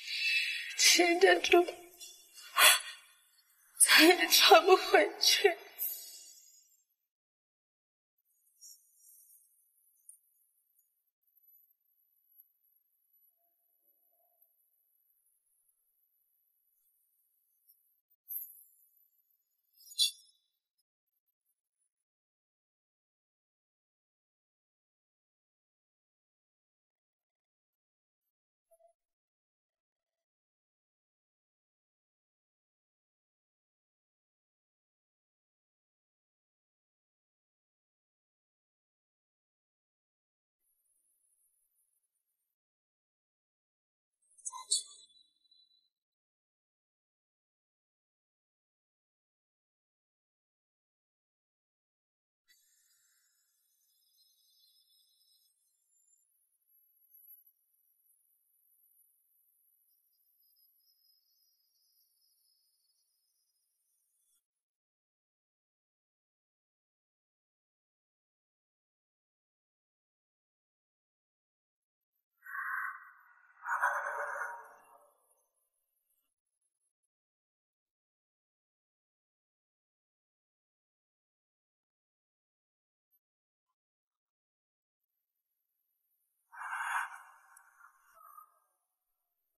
[SPEAKER 12] 牵着住，再也抓不回去。